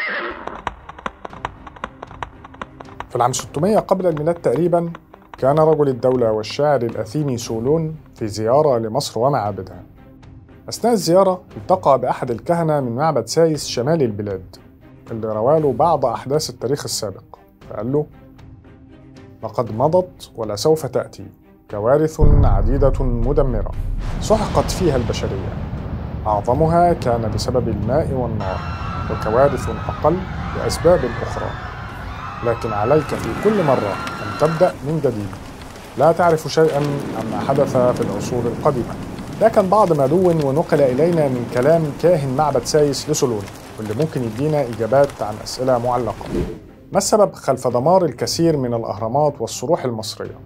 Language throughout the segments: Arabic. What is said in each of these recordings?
في العام 600 قبل الميلاد تقريبا، كان رجل الدولة والشاعر الأثيني سولون في زيارة لمصر ومعابدها. أثناء الزيارة التقى بأحد الكهنة من معبد سايس شمال البلاد اللي رواله بعض أحداث التاريخ السابق، فقال له: لقد مضت ولسوف تأتي كوارث عديدة مدمرة سحقت فيها البشرية، أعظمها كان بسبب الماء والنار، وكوارث أقل لأسباب أخرى، لكن عليك في كل مرة أن تبدأ من جديد، لا تعرف شيئا عما حدث في العصور القديمة. ده كان بعض ما دون ونقل إلينا من كلام كاهن معبد سايس لسولون، واللي ممكن يدينا إجابات عن أسئلة معلقة. ما السبب خلف دمار الكثير من الأهرامات والصروح المصرية؟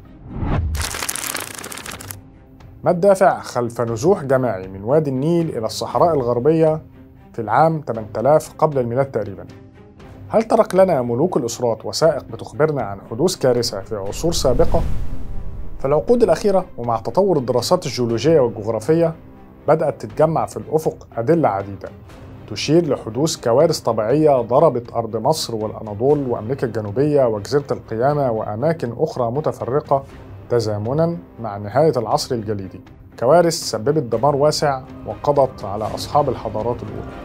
ما الدافع خلف نزوح جماعي من وادي النيل إلى الصحراء الغربية في العام 8000 قبل الميلاد تقريبا؟ هل ترك لنا ملوك الأسرات وثائق بتخبرنا عن حدوث كارثة في عصور سابقة؟ في العقود الأخيرة ومع تطور الدراسات الجيولوجية والجغرافية، بدأت تتجمع في الأفق أدلة عديدة تشير لحدوث كوارث طبيعية ضربت أرض مصر والأناضول وأمريكا الجنوبية وجزيرة القيامة وأماكن أخرى متفرقة تزامناً مع نهاية العصر الجليدي، كوارث سببت دمار واسع وقضت على أصحاب الحضارات الأولى.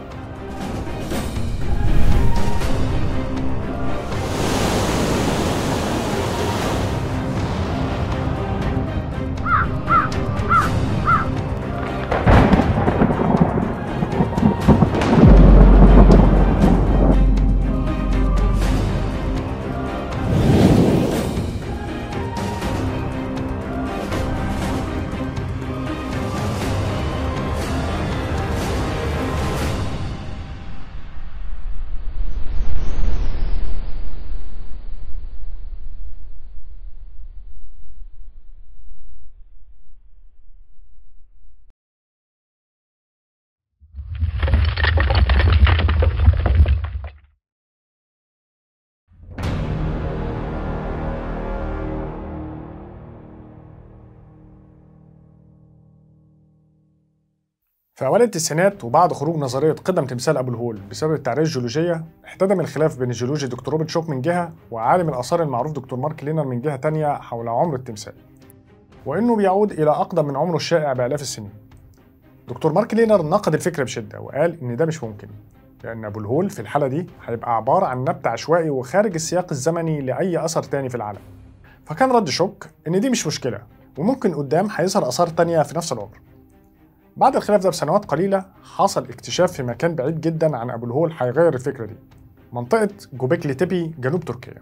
في أوائل التسعينات وبعد خروج نظرية قدم تمثال أبو الهول بسبب التعرية الجيولوجية، احتدم الخلاف بين الجيولوجي دكتور روبرت شوك من جهة وعالم الآثار المعروف دكتور مارك لينر من جهة تانية حول عمر التمثال، وإنه بيعود إلى أقدم من عمره الشائع بآلاف السنين. دكتور مارك لينر نقد الفكرة بشدة وقال إن ده مش ممكن، لأن أبو الهول في الحالة دي هيبقى عبارة عن نبت عشوائي وخارج السياق الزمني لأي أثر تاني في العالم. فكان رد شوك إن دي مش مشكلة وممكن قدام هيظهر آثار تانية في نفس العمر. بعد الخلاف ده بسنوات قليلة حصل اكتشاف في مكان بعيد جدا عن أبو الهول هيغير الفكرة دي، منطقة جوبيكلي تيبي جنوب تركيا.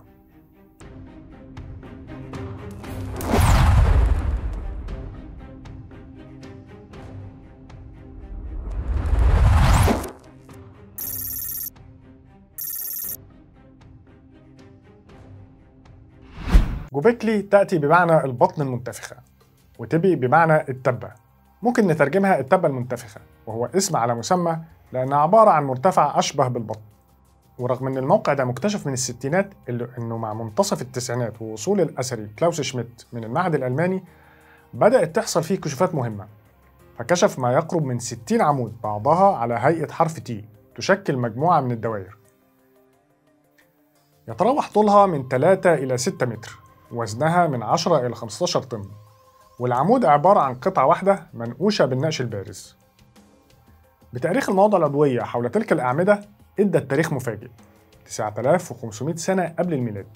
جوبيكلي تأتي بمعنى البطن المنتفخة، وتيبي بمعنى التبة. ممكن نترجمها التبة المنتفخة، وهو اسم على مسمى لأنها عبارة عن مرتفع أشبه بالبطن. ورغم أن الموقع ده مكتشف من الستينات، إلا أنه مع منتصف التسعينات ووصول الأثري كلاوس شميت من المعهد الألماني بدأت تحصل فيه كشوفات مهمة، فكشف ما يقرب من 60 عمود بعضها على هيئة حرف تي تشكل مجموعة من الدوائر يتراوح طولها من 3 إلى 6 متر، وزنها من 10 إلى 15 طن، والعمود عبارة عن قطعة واحدة منقوشة بالنقش البارز. بتاريخ المواضع العضوية حول تلك الأعمدة إدى التاريخ مفاجئ 9500 سنة قبل الميلاد،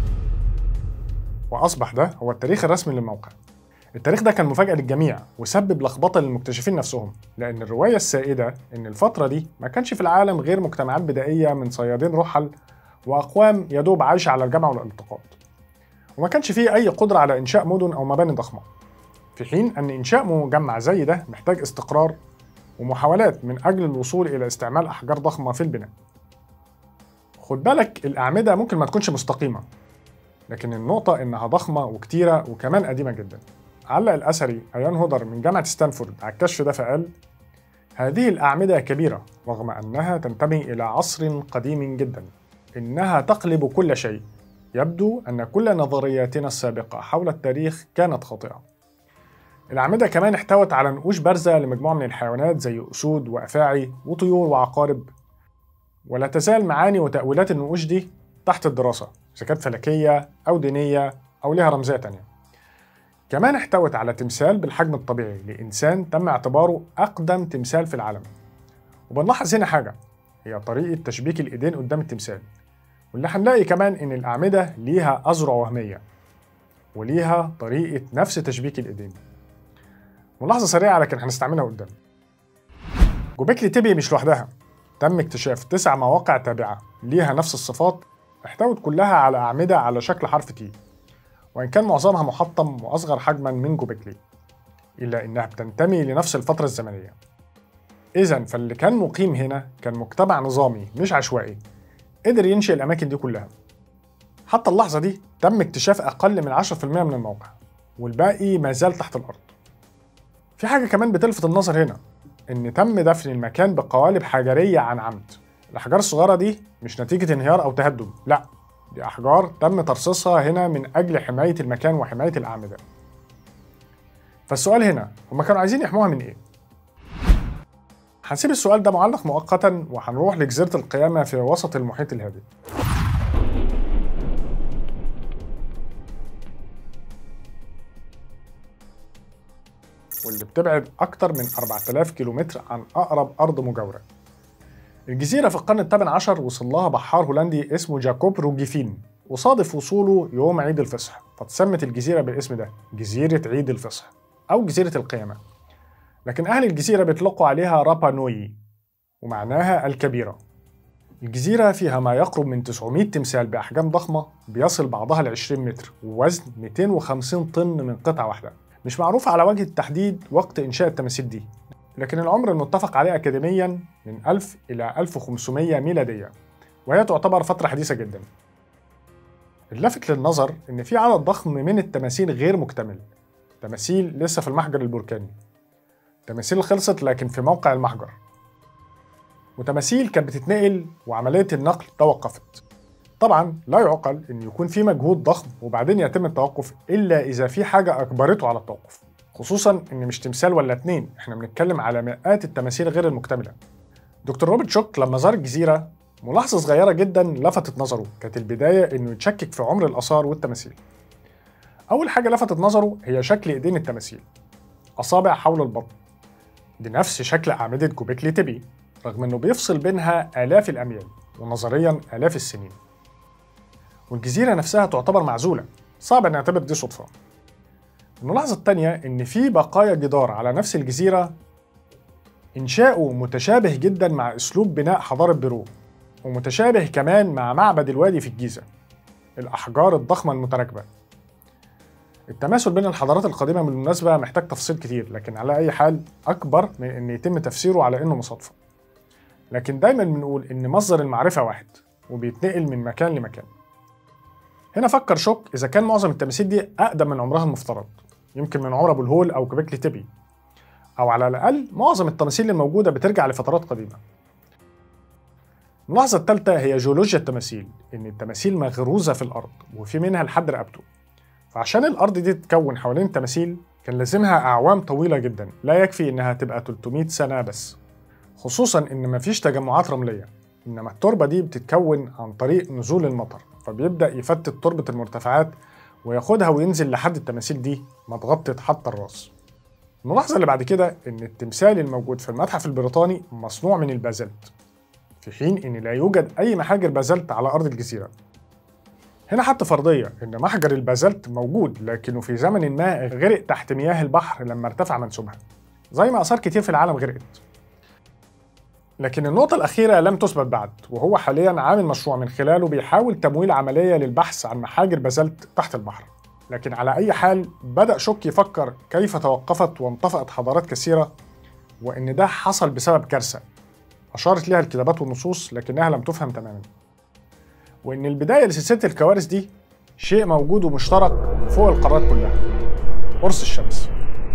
وأصبح ده هو التاريخ الرسمي للموقع. التاريخ ده كان مفاجأة للجميع وسبب لخبطة للمكتشفين نفسهم، لأن الرواية السائدة إن الفترة دي ما كانش في العالم غير مجتمعات بدائية من صيادين رحل وأقوام يدوب عايشة على الجمع والالتقاط، وما كانش فيه أي قدرة على إنشاء مدن أو مباني ضخمة، في حين أن إنشاء مجمع زي ده محتاج استقرار ومحاولات من أجل الوصول إلى استعمال أحجار ضخمة في البناء. خد بالك الأعمدة ممكن ما تكونش مستقيمة، لكن النقطة إنها ضخمة وكتيرة وكمان قديمة جدا. علق الأثري أيان هودر من جامعة ستانفورد على الكشف ده فقال: هذه الأعمدة كبيرة رغم أنها تنتمي إلى عصر قديم جدا، إنها تقلب كل شيء، يبدو أن كل نظرياتنا السابقة حول التاريخ كانت خاطئة. الأعمدة كمان احتوت على نقوش بارزة لمجموعة من الحيوانات زي أسود وأفاعي وطيور وعقارب، ولا تزال معاني وتأويلات النقوش دي تحت الدراسة، إذا كانت فلكية أو دينية أو لها رمزية تانية. كمان احتوت على تمثال بالحجم الطبيعي لإنسان تم اعتباره أقدم تمثال في العالم. وبنلاحظ هنا حاجة، هي طريقة تشبيك الإيدين قدام التمثال، واللي هنلاقي كمان إن الأعمدة ليها أذرع وهمية وليها طريقة نفس تشبيك الإيدين. ملاحظة سريعة لكن هنستعملها قدام. جوبيكلي تيبي مش لوحدها، تم اكتشاف 9 مواقع تابعة ليها نفس الصفات، احتوت كلها على أعمدة على شكل حرف تي، وإن كان معظمها محطم وأصغر حجما من جوبيكلي، إلا إنها بتنتمي لنفس الفترة الزمنية. إذن فاللي كان مقيم هنا كان مجتمع نظامي مش عشوائي، قدر ينشئ الأماكن دي كلها. حتى اللحظة دي تم اكتشاف أقل من 10% من الموقع، والباقي ما زال تحت الأرض. في حاجة كمان بتلفت النظر هنا، إن تم دفن المكان بقوالب حجرية عن عمد. الأحجار الصغيرة دي مش نتيجة انهيار أو تهدم، لأ، دي أحجار تم ترصيصها هنا من أجل حماية المكان وحماية الأعمدة. فالسؤال هنا، هما كانوا عايزين يحموها من إيه؟ هنسيب السؤال ده معلق مؤقتا وهنروح لجزيرة القيامة في وسط المحيط الهادي. واللي بتبعد أكتر من 4000 كيلومتر عن أقرب أرض مجاورة. الجزيرة في القرن الثامن عشر وصل لها بحار هولندي اسمه جاكوب روجيفين، وصادف وصوله يوم عيد الفصح، فتسمت الجزيرة بالاسم ده، جزيرة عيد الفصح أو جزيرة القيامة. لكن أهل الجزيرة بيطلقوا عليها رابا نوي، ومعناها الكبيرة. الجزيرة فيها ما يقرب من 900 تمثال بأحجام ضخمة بيصل بعضها ل 20 متر ووزن 250 طن من قطعة واحدة. مش معروف على وجه التحديد وقت إنشاء التماثيل دي، لكن العمر المتفق عليه أكاديمياً من 1000 إلى 1500 ميلادية، وهي تعتبر فترة حديثة جداً. اللافت للنظر إن في عدد ضخم من التماثيل غير مكتمل، تماثيل لسه في المحجر البركاني، تماثيل خلصت لكن في موقع المحجر، وتماثيل كانت بتتنقل وعملية النقل توقفت. طبعاً لا يعقل إن يكون في مجهود ضخم وبعدين يتم التوقف إلا إذا في حاجة أجبرته على التوقف، خصوصاً إن مش تمثال ولا 2، إحنا بنتكلم على مئات التماثيل غير المكتملة. دكتور روبرت شوك لما زار الجزيرة، ملاحظة صغيرة جداً لفتت نظره، كانت البداية إنه يتشكك في عمر الآثار والتماثيل. أول حاجة لفتت نظره هي شكل إيدين التماثيل، أصابع حول البطن، دي نفس شكل أعمدة جوبيكلي تيبي، رغم إنه بيفصل بينها آلاف الأميال ونظرياً آلاف السنين. والجزيرة نفسها تعتبر معزولة، صعب أن نعتبر دي صدفة. الملاحظة الثانية إن في بقايا جدار على نفس الجزيرة إنشاؤه متشابه جدا مع أسلوب بناء حضارة بيرو، ومتشابه كمان مع معبد الوادي في الجيزة، الأحجار الضخمة المتراكبة. التماثل بين الحضارات القديمة بالمناسبة محتاج تفصيل كتير، لكن على أي حال أكبر من أن يتم تفسيره على أنه مصادفة. لكن دايما بنقول إن مصدر المعرفة واحد وبيتنقل من مكان لمكان. هنا فكر شوك إذا كان معظم التماثيل دي أقدم من عمرها المفترض، يمكن من عمر أبو الهول أو جوبيكلي تيبي، أو على الأقل معظم التماثيل الموجودة بترجع لفترات قديمة. الملاحظة الثالثة هي جيولوجيا التماثيل، إن التماثيل مغروزة في الأرض وفي منها لحد رقبته، فعشان الأرض دي تتكون حوالين التماثيل كان لازمها أعوام طويلة جدا، لا يكفي إنها تبقى 300 سنة بس، خصوصا إن مفيش تجمعات رملية، إنما التربة دي بتتكون عن طريق نزول المطر، فبيبدأ يفتت تربة المرتفعات وياخدها وينزل لحد التماثيل دي ما اتغطت حتى الراس. الملاحظة اللي بعد كده إن التمثال الموجود في المتحف البريطاني مصنوع من البازلت، في حين إن لا يوجد أي محاجر بازلت على أرض الجزيرة. هنا حتى فرضية إن محجر البازلت موجود، لكنه في زمن ما غرق تحت مياه البحر لما ارتفع منسوبها، زي ما آثار كتير في العالم غرقت. لكن النقطة الأخيرة لم تثبت بعد، وهو حالياً عامل مشروع من خلاله بيحاول تمويل عملية للبحث عن محاجر بازلت تحت البحر. لكن على أي حال بدأ شوك يفكر كيف توقفت وانطفأت حضارات كثيرة، وإن ده حصل بسبب كارثة أشارت لها الكتابات والنصوص لكنها لم تفهم تماماً، وإن البداية لسلسلة الكوارث دي شيء موجود ومشترك فوق القارات كلها، قرص الشمس.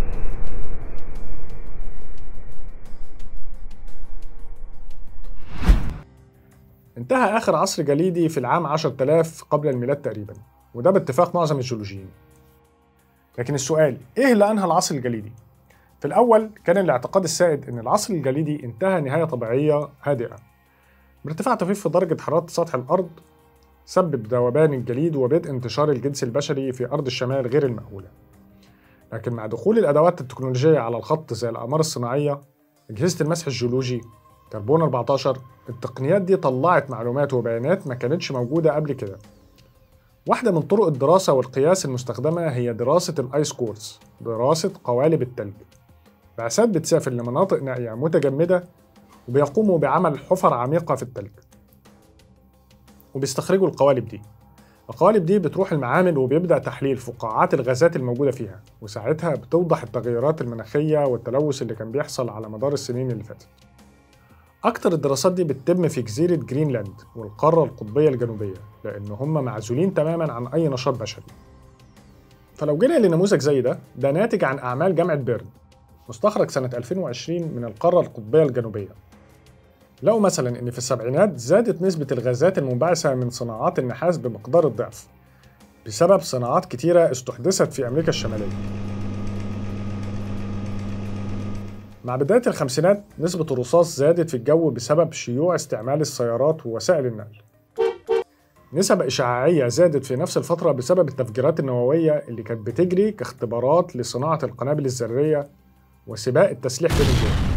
انتهى آخر عصر جليدي في العام 10000 قبل الميلاد تقريبا، وده باتفاق معظم الجيولوجيين. لكن السؤال، إيه اللي أنهى العصر الجليدي؟ في الأول كان الاعتقاد السائد إن العصر الجليدي انتهى نهاية طبيعية هادئة، بارتفاع طفيف في درجة حرارة سطح الأرض سبب ذوبان الجليد وبدء انتشار الجنس البشري في أرض الشمال غير المأهولة. لكن مع دخول الأدوات التكنولوجية على الخط زي الأقمار الصناعية، أجهزة المسح الجيولوجي، كربون 14، التقنيات دي طلعت معلومات وبيانات ما كانتش موجودة قبل كده. واحدة من طرق الدراسة والقياس المستخدمة هي دراسة الآيس كورس، دراسة قوالب التلج. بعثات بتسافر لمناطق نائية متجمدة وبيقوموا بعمل حفر عميقة في التلج وبيستخرجوا القوالب دي بتروح المعامل وبيبدأ تحليل فقاعات الغازات الموجودة فيها، وساعتها بتوضح التغيرات المناخية والتلوث اللي كان بيحصل على مدار السنين اللي فاتت. أكتر الدراسات دي بتتم في جزيرة جرينلاند والقارة القطبية الجنوبية، لأن هم معزولين تماماً عن أي نشاط بشري. فلو جينا لنموذج زي ده ناتج عن أعمال جامعة بيرن مستخرج سنة 2020 من القارة القطبية الجنوبية. لقوا مثلا إن في السبعينات زادت نسبة الغازات المنبعثة من صناعات النحاس بمقدار الضعف بسبب صناعات كتيرة استحدثت في أمريكا الشمالية. مع بداية الخمسينات نسبة الرصاص زادت في الجو بسبب شيوع استعمال السيارات ووسائل النقل. نسب إشعاعية زادت في نفس الفترة بسبب التفجيرات النووية اللي كانت بتجري كاختبارات لصناعة القنابل الذرية وسباق التسليح بين الدول.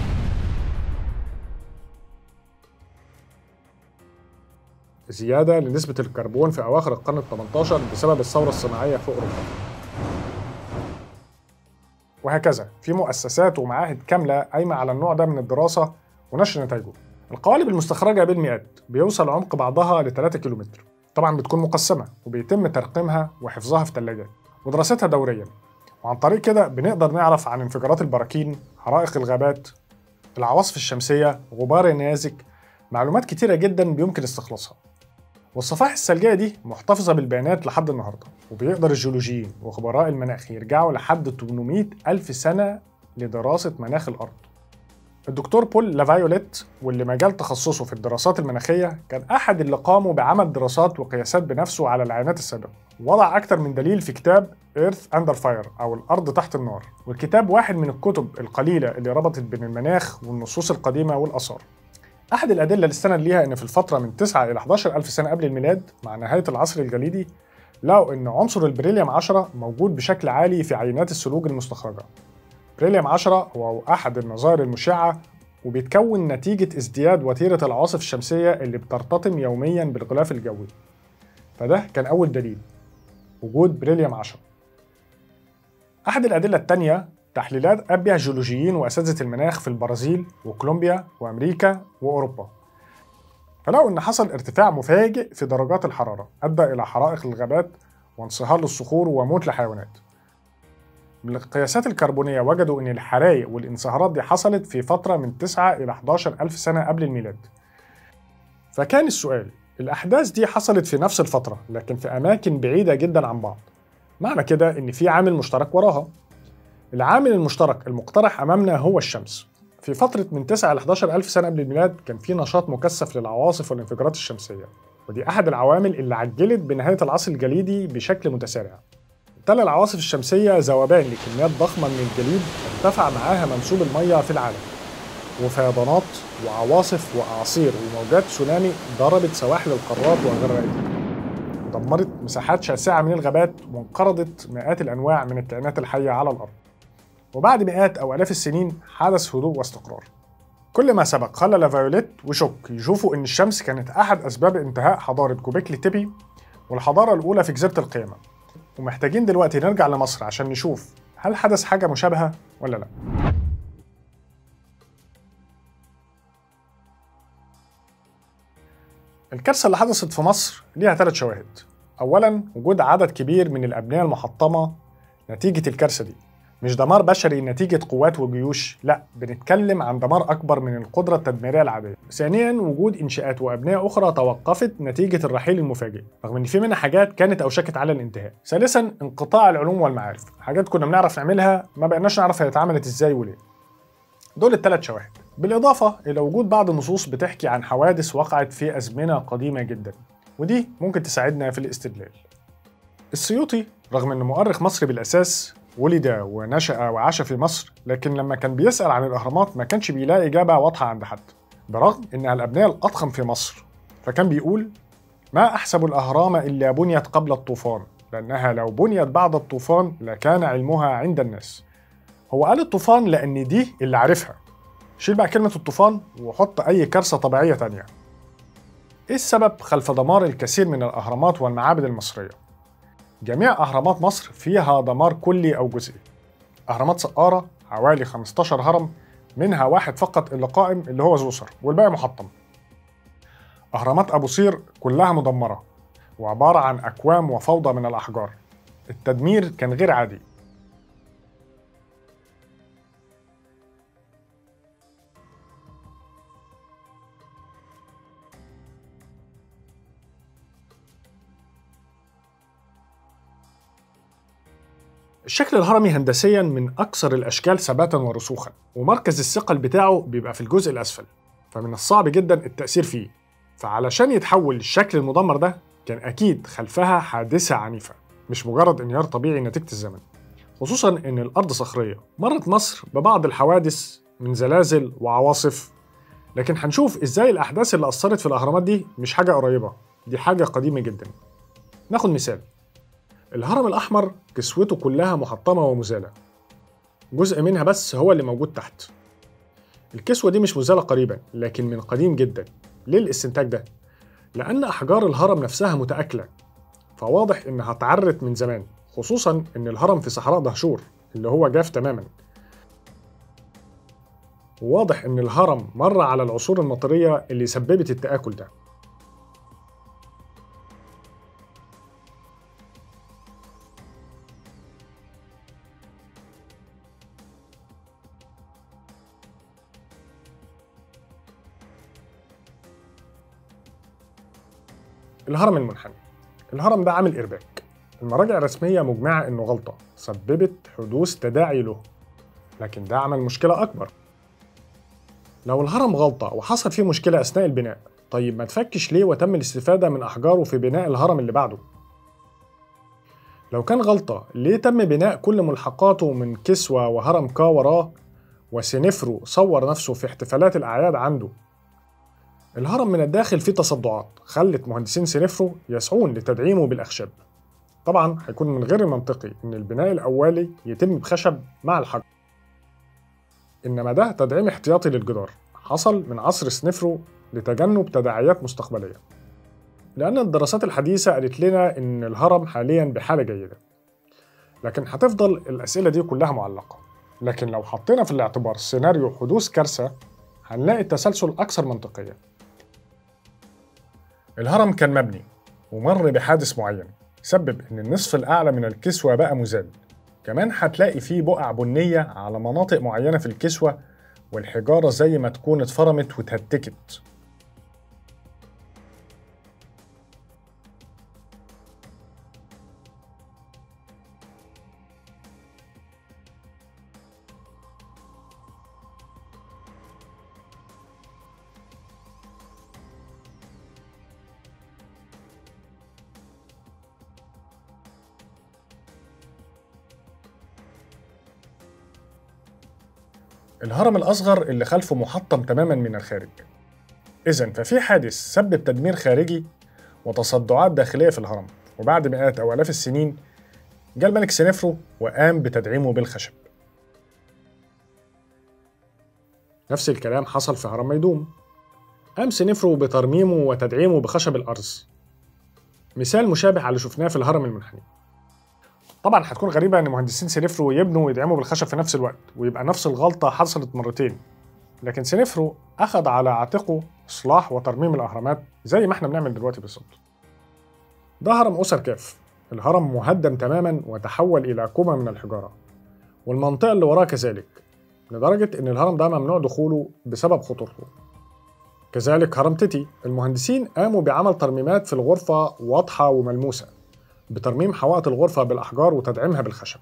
زيادة لنسبة الكربون في أواخر القرن ال18 بسبب الثورة الصناعية في أوروبا. وهكذا في مؤسسات ومعاهد كاملة قايمة على النوع ده من الدراسة ونشر نتائجه. القوالب المستخرجة بالمئات بيوصل عمق بعضها ل3 كيلومتر، طبعا بتكون مقسمة وبيتم ترقيمها وحفظها في ثلاجات ودراستها دوريا، وعن طريق كده بنقدر نعرف عن انفجارات البراكين، حرائق الغابات، العواصف الشمسية، غبار النيازك، معلومات كتيرة جدا بيمكن استخلاصها. والصفائح الثلجية دي محتفظة بالبيانات لحد النهاردة، وبيقدر الجيولوجيين وخبراء المناخ يرجعوا لحد 800 ألف سنة لدراسة مناخ الأرض. الدكتور بول لافايوليت، واللي مجال تخصصه في الدراسات المناخية، كان أحد اللي قاموا بعمل دراسات وقياسات بنفسه على العينات السابقة، ووضع أكتر من دليل في كتاب Earth Under Fire أو الأرض تحت النار، والكتاب واحد من الكتب القليلة اللي ربطت بين المناخ والنصوص القديمة والآثار. أحد الأدلة اللي استند ليها إن في الفترة من 9 إلى 11 ألف سنة قبل الميلاد مع نهاية العصر الجليدي، لقوا إن عنصر البريليوم 10 موجود بشكل عالي في عينات الثلوج المستخرجة. بريليوم 10 هو أحد النظائر المشعة وبيتكون نتيجة ازدياد وتيرة العواصف الشمسية اللي بترتطم يومياً بالغلاف الجوي. فده كان أول دليل، وجود بريليوم 10. أحد الأدلة التانية تحليلات قام بها جيولوجيين وأساتذة المناخ في البرازيل وكولومبيا وأمريكا وأوروبا، فلقوا إن حصل ارتفاع مفاجئ في درجات الحرارة أدى إلى حرائق الغابات وانصهار للصخور وموت لحيوانات. من القياسات الكربونية وجدوا إن الحرائق والانصهارات دي حصلت في فترة من 9 إلى 11 ألف سنة قبل الميلاد. فكان السؤال، الأحداث دي حصلت في نفس الفترة لكن في أماكن بعيدة جدا عن بعض، معنى كده إن في عامل مشترك وراها. العامل المشترك المقترح أمامنا هو الشمس. في فترة من 9 إلى 11 ألف سنة قبل الميلاد كان في نشاط مكثف للعواصف والانفجارات الشمسية، ودي أحد العوامل اللي عجلت بنهاية العصر الجليدي بشكل متسارع. تلا العواصف الشمسية ذوبان لكميات ضخمة من الجليد ارتفع معاها منسوب المياه في العالم، وفيضانات وعواصف وأعاصير وموجات تسونامي ضربت سواحل القارات وغرقتها، ودمرت مساحات شاسعة من الغابات وانقرضت مئات الأنواع من الكائنات الحية على الأرض. وبعد مئات أو آلاف السنين حدث هدوء واستقرار. كل ما سبق خلى لافايوليت وشوك يشوفوا إن الشمس كانت أحد أسباب انتهاء حضارة جوبيكلي تيبي والحضارة الأولى في جزيرة القيامة. ومحتاجين دلوقتي نرجع لمصر عشان نشوف هل حدث حاجة مشابهة ولا لا. الكارثة اللي حدثت في مصر ليها 3 شواهد. أولاً، وجود عدد كبير من الأبنية المحطمة نتيجة الكارثة دي. مش دمار بشري نتيجة قوات وجيوش، لا، بنتكلم عن دمار أكبر من القدرة التدميرية العادية. ثانياً، وجود إنشاءات وأبنية أخرى توقفت نتيجة الرحيل المفاجئ، رغم إن في منها حاجات كانت أوشكت على الانتهاء. ثالثاً، انقطاع العلوم والمعارف، حاجات كنا بنعرف نعملها ما بقناش نعرف هي اتعملت إزاي وليه. دول ال3 شواهد، بالإضافة إلى وجود بعض النصوص بتحكي عن حوادث وقعت في أزمنة قديمة جداً، ودي ممكن تساعدنا في الاستدلال. السيوطي رغم إنه مؤرخ مصري بالأساس، ولد ونشأ وعاش في مصر، لكن لما كان بيسأل عن الأهرامات ما كانش بيلاقي إجابة واضحة عند حد، برغم إنها الأبنية الأضخم في مصر. فكان بيقول: ما أحسب الأهرام إلا بنيت قبل الطوفان، لأنها لو بنيت بعد الطوفان لكان علمها عند الناس. هو قال الطوفان لأن دي اللي عارفها. شيل بقى كلمة الطوفان وحط أي كارثة طبيعية تانية. إيه السبب خلف دمار الكثير من الأهرامات والمعابد المصرية؟ جميع أهرامات مصر فيها دمار كلي أو جزئي. أهرامات سقارة حوالي 15 هرم، منها واحد فقط اللي قائم اللي هو زوسر، والباقي محطم. أهرامات أبو سير كلها مدمرة وعبارة عن أكوام وفوضى من الأحجار. التدمير كان غير عادي. الشكل الهرمي هندسياً من أكثر الأشكال ثباتاً ورسوخاً، ومركز الثقل بتاعه بيبقى في الجزء الأسفل، فمن الصعب جداً التأثير فيه. فعلشان يتحول للشكل المدمر ده كان أكيد خلفها حادثة عنيفة، مش مجرد انهيار طبيعي نتيجة الزمن. خصوصاً إن الأرض صخرية، مرت مصر ببعض الحوادث من زلازل وعواصف، لكن هنشوف إزاي الأحداث اللي أثرت في الأهرامات دي مش حاجة قريبة، دي حاجة قديمة جداً. ناخد مثال: الهرم الأحمر كسوته كلها محطمة ومزالة، جزء منها بس هو اللي موجود تحت. الكسوة دي مش مزالة قريبا، لكن من قديم جدا. ليه الاستنتاج ده؟ لأن أحجار الهرم نفسها متآكلة، فواضح إنها اتعرت من زمان، خصوصا إن الهرم في صحراء دهشور اللي هو جاف تماما. وواضح إن الهرم مر على العصور المطرية اللي سببت التآكل ده. الهرم المنحني. الهرم ده عامل إرباك. المراجع الرسمية مجمعة إنه غلطة سببت حدوث تداعي له، لكن ده عمل مشكلة أكبر. لو الهرم غلطة وحصل فيه مشكلة أثناء البناء، طيب ما تفكش ليه وتم الاستفادة من أحجاره في بناء الهرم اللي بعده؟ لو كان غلطة ليه تم بناء كل ملحقاته من كسوة وهرم كا وراه، وسنفرو صور نفسه في احتفالات الأعياد عنده؟ الهرم من الداخل فيه تصدعات خلت مهندسين سنفرو يسعون لتدعيمه بالأخشاب. طبعا هيكون من غير المنطقي إن البناء الأولي يتم بخشب مع الحجر، إنما ده تدعيم احتياطي للجدار حصل من عصر سنفرو لتجنب تداعيات مستقبلية. لأن الدراسات الحديثة قالت لنا إن الهرم حالياً بحالة جيدة، لكن هتفضل الأسئلة دي كلها معلقة. لكن لو حطينا في الاعتبار سيناريو حدوث كارثة، هنلاقي التسلسل أكثر منطقية. الهرم كان مبني ومر بحادث معين سبب إن النصف الأعلى من الكسوة بقى مزال. كمان هتلاقي فيه بقع بنية على مناطق معينة في الكسوة، والحجارة زي ما تكون اتفرمت واتهتكت. الهرم الأصغر اللي خلفه محطم تماماً من الخارج. إذن ففي حادث سبب تدمير خارجي وتصدعات داخلية في الهرم، وبعد مئات أو آلاف السنين جاء الملك سنفرو وقام بتدعيمه بالخشب. نفس الكلام حصل في هرم ميدوم، قام سنفرو بترميمه وتدعيمه بخشب الأرز. مثال مشابه على اللي شفناه في الهرم المنحني. طبعا هتكون غريبة إن مهندسين سنفرو يبنوا ويدعموا بالخشب في نفس الوقت، ويبقى نفس الغلطة حصلت مرتين. لكن سنفرو أخذ على عاتقه إصلاح وترميم الأهرامات زي ما احنا بنعمل دلوقتي بالظبط. ده هرم أسر كاف. الهرم مهدم تماما وتحول إلى كومة من الحجارة، والمنطقة اللي وراه كذلك، لدرجة إن الهرم ده ممنوع دخوله بسبب خطورته. كذلك هرم تيتي، المهندسين قاموا بعمل ترميمات في الغرفة واضحة وملموسة، بترميم حوائط الغرفة بالأحجار وتدعيمها بالخشب.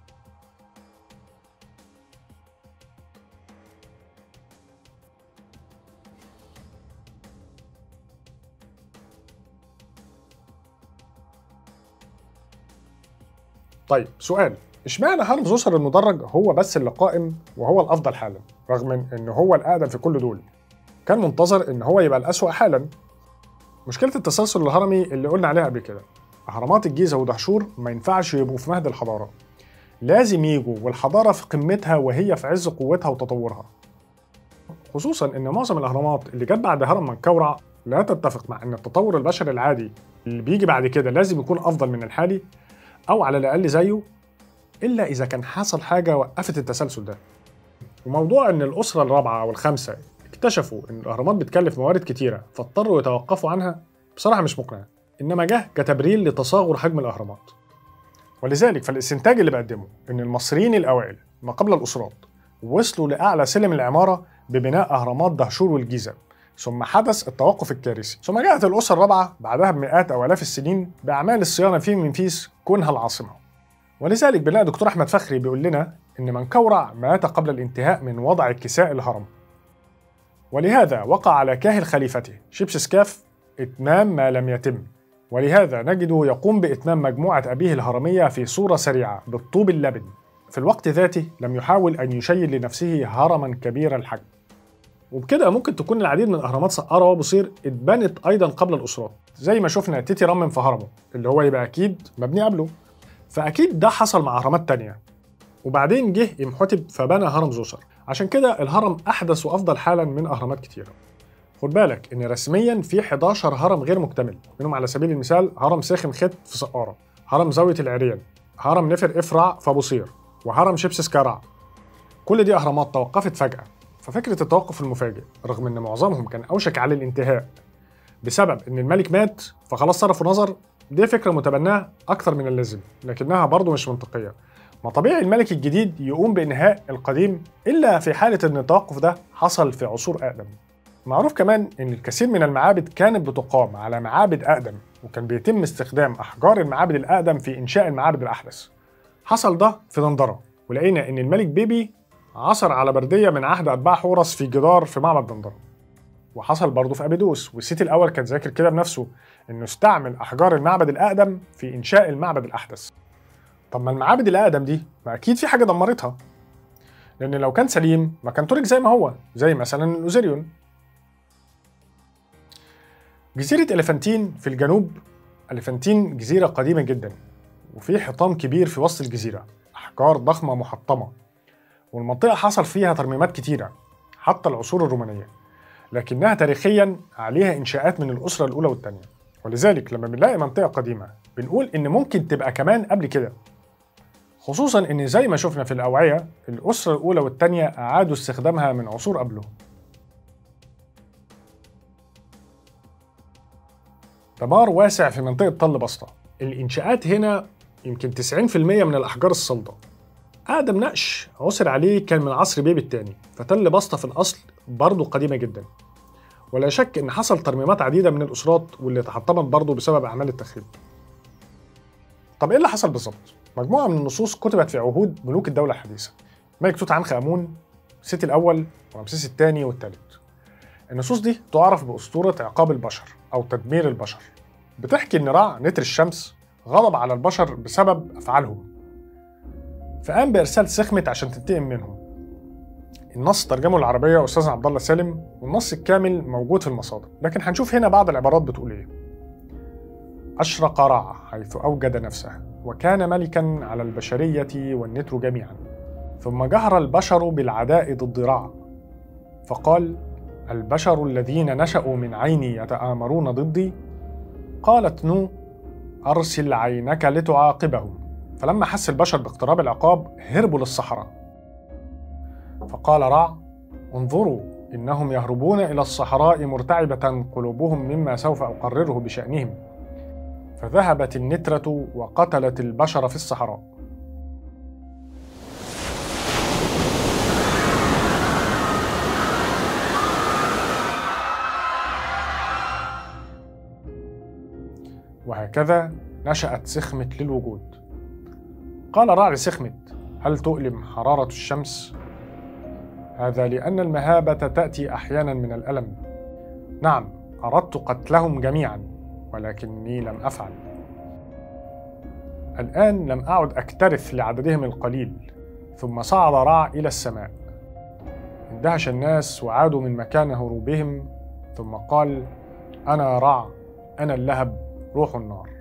طيب سؤال: اشمعنى هرم زوسر المدرج هو بس اللي قائم وهو الأفضل حالا، رغم إن هو الأقدم في كل دول؟ وكان منتظر إن هو يبقى الأسوأ حالا. مشكلة التسلسل الهرمي اللي قلنا عليها قبل كده، أهرامات الجيزة ودهشور ما ينفعش يبقوا في مهد الحضارة، لازم يجوا والحضارة في قمتها وهي في عز قوتها وتطورها. خصوصا إن معظم الأهرامات اللي جت بعد هرم منكورع لا تتفق مع إن التطور البشري العادي اللي بيجي بعد كده لازم يكون أفضل من الحالي أو على الأقل زيه، إلا إذا كان حصل حاجة وقفت التسلسل ده. وموضوع إن الأسرة الرابعة أو الخامسة اكتشفوا إن الأهرامات بتكلف موارد كتيرة فاضطروا يتوقفوا عنها بصراحة مش مقنع، إنما جه كتبرير لتصاغر حجم الأهرامات. ولذلك فالاستنتاج اللي بقدمه إن المصريين الأوائل ما قبل الأسرات وصلوا لأعلى سلم العمارة ببناء أهرامات دهشور والجيزة، ثم حدث التوقف الكارثي، ثم جاءت الأسرة الرابعة بعدها بمئات أو آلاف السنين بأعمال الصيانة في منفيس كونها العاصمة. ولذلك بنلاقي دكتور أحمد فخري بيقول لنا إن منكورع مات قبل الانتهاء من وضع كساء الهرم، ولهذا وقع على كاهل خليفته شبسسكاف إتمام ما لم يتم، ولهذا نجده يقوم بإتمام مجموعة أبيه الهرمية في صورة سريعة بالطوب اللبني. في الوقت ذاته لم يحاول أن يشيد لنفسه هرما كبير الحجم. وبكده ممكن تكون العديد من أهرامات سقارة وأبوصير اتبنت أيضا قبل الأسرات، زي ما شفنا تيتي رمم في هرمه اللي هو يبقى أكيد مبني قبله، فأكيد ده حصل مع أهرامات تانية. وبعدين جه إمحوتب فبنى هرم زوسر، عشان كده الهرم أحدث وأفضل حالا من أهرامات كتيرة. خد بالك إن رسميا في 11 هرم غير مكتمل، منهم على سبيل المثال هرم ساخن خت في سقارة، هرم زاوية العريان، هرم نفر إفرع في أبوصير، وهرم شبسسكارع. كل دي أهرامات توقفت فجأة. ففكرة التوقف المفاجئ رغم إن معظمهم كان أوشك على الانتهاء بسبب إن الملك مات فخلاص صرفوا نظر، دي فكرة متبناة أكثر من اللازم، لكنها برضو مش منطقية. ما طبيعي الملك الجديد يقوم بإنهاء القديم إلا في حالة إن التوقف ده حصل في عصور أقدم. معروف كمان إن الكثير من المعابد كانت بتقام على معابد أقدم، وكان بيتم استخدام أحجار المعابد الأقدم في إنشاء المعابد الأحدث. حصل ده في دندرة، ولقينا إن الملك بيبي عثر على بردية من عهد أتباع حورس في جدار في معبد دندرة. وحصل برضه في أبيدوس، والسيتي الأول كان ذاكر كده بنفسه إنه استعمل أحجار المعبد الأقدم في إنشاء المعبد الأحدث. طب ما المعابد الأقدم دي ما أكيد في حاجة دمرتها، لأن لو كان سليم ما كان ترك زي ما هو، زي مثلا الأوزيريون. جزيرة إليفانتين في الجنوب، إليفانتين جزيرة قديمة جدا، وفي حيطان كبير في وسط الجزيرة، أحجار ضخمة محطمة، والمنطقة حصل فيها ترميمات كتيرة حتى العصور الرومانية، لكنها تاريخيا عليها إنشاءات من الأسرة الأولى والثانية. ولذلك لما بنلاقي منطقة قديمة بنقول إن ممكن تبقى كمان قبل كده، خصوصا إن زي ما شفنا في الأوعية الأسرة الأولى والثانية أعادوا استخدامها من عصور قبله. دمار واسع في منطقة طل بسطة، الإنشاءات هنا يمكن 90% من الأحجار الصلدة. أقدم نقش عثر عليه كان من عصر بيبي الثاني، فتل بسطة في الأصل برضه قديمة جدا، ولا شك إن حصل ترميمات عديدة من الأسرات واللي تحطمت برضه بسبب أعمال التخريب. طب إيه اللي حصل بالظبط؟ مجموعة من النصوص كتبت في عهود ملوك الدولة الحديثة، ملك توت عنخ آمون، سيتي الأول، ورمسيس الثاني والثالث. النصوص دي تعرف بأسطورة عقاب البشر أو تدمير البشر، بتحكي إن رع نتر الشمس غضب على البشر بسبب أفعالهم، فقام بإرسال سخمت عشان تنتقم منهم. النص ترجمه العربية أستاذ عبد الله سالم، والنص الكامل موجود في المصادر، لكن هنشوف هنا بعض العبارات بتقول إيه. أشرق رع حيث أوجد نفسه وكان ملكا على البشرية والنتر جميعا، ثم جهر البشر بالعداء ضد رع فقال: البشر الذين نشأوا من عيني يتآمرون ضدي. قالت نو: أرسل عينك لتعاقبهم. فلما حس البشر باقتراب العقاب هربوا للصحراء، فقال رع: انظروا إنهم يهربون إلى الصحراء مرتعبة قلوبهم مما سوف أقرره بشأنهم. فذهبت النترة وقتلت البشر في الصحراء. وهكذا نشأت سخمت للوجود. قال رع لسخمت: هل تؤلم حرارة الشمس؟ هذا لأن المهابة تأتي أحيانا من الألم. نعم، أردت قتلهم جميعا ولكني لم أفعل. الآن لم أعد أكترث لعددهم القليل. ثم صعد رع إلى السماء. اندهش الناس وعادوا من مكان هروبهم، ثم قال: أنا رع، أنا اللهب، روح النار.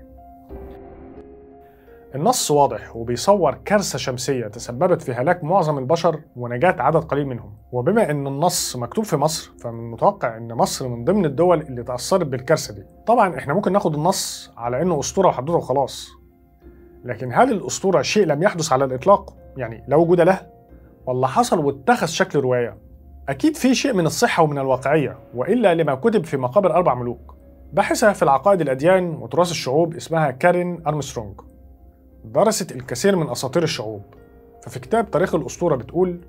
النص واضح وبيصور كارثة شمسية تسببت في هلاك معظم البشر ونجاة عدد قليل منهم. وبما ان النص مكتوب في مصر، فمن المتوقع ان مصر من ضمن الدول اللي تأثرت بالكارثة دي. طبعا احنا ممكن ناخد النص على انه اسطورة وحدوته وخلاص، لكن هل الاسطورة شيء لم يحدث على الاطلاق؟ يعني لا وجود له، ولا حصل واتخذ شكل رواية؟ اكيد في شيء من الصحة ومن الواقعية، والا لما كتب في مقابر 4 ملوك. باحثة في العقائد الأديان وتراث الشعوب اسمها كارين أرمسترونج درست الكثير من أساطير الشعوب، ففي كتاب تاريخ الأسطورة بتقول: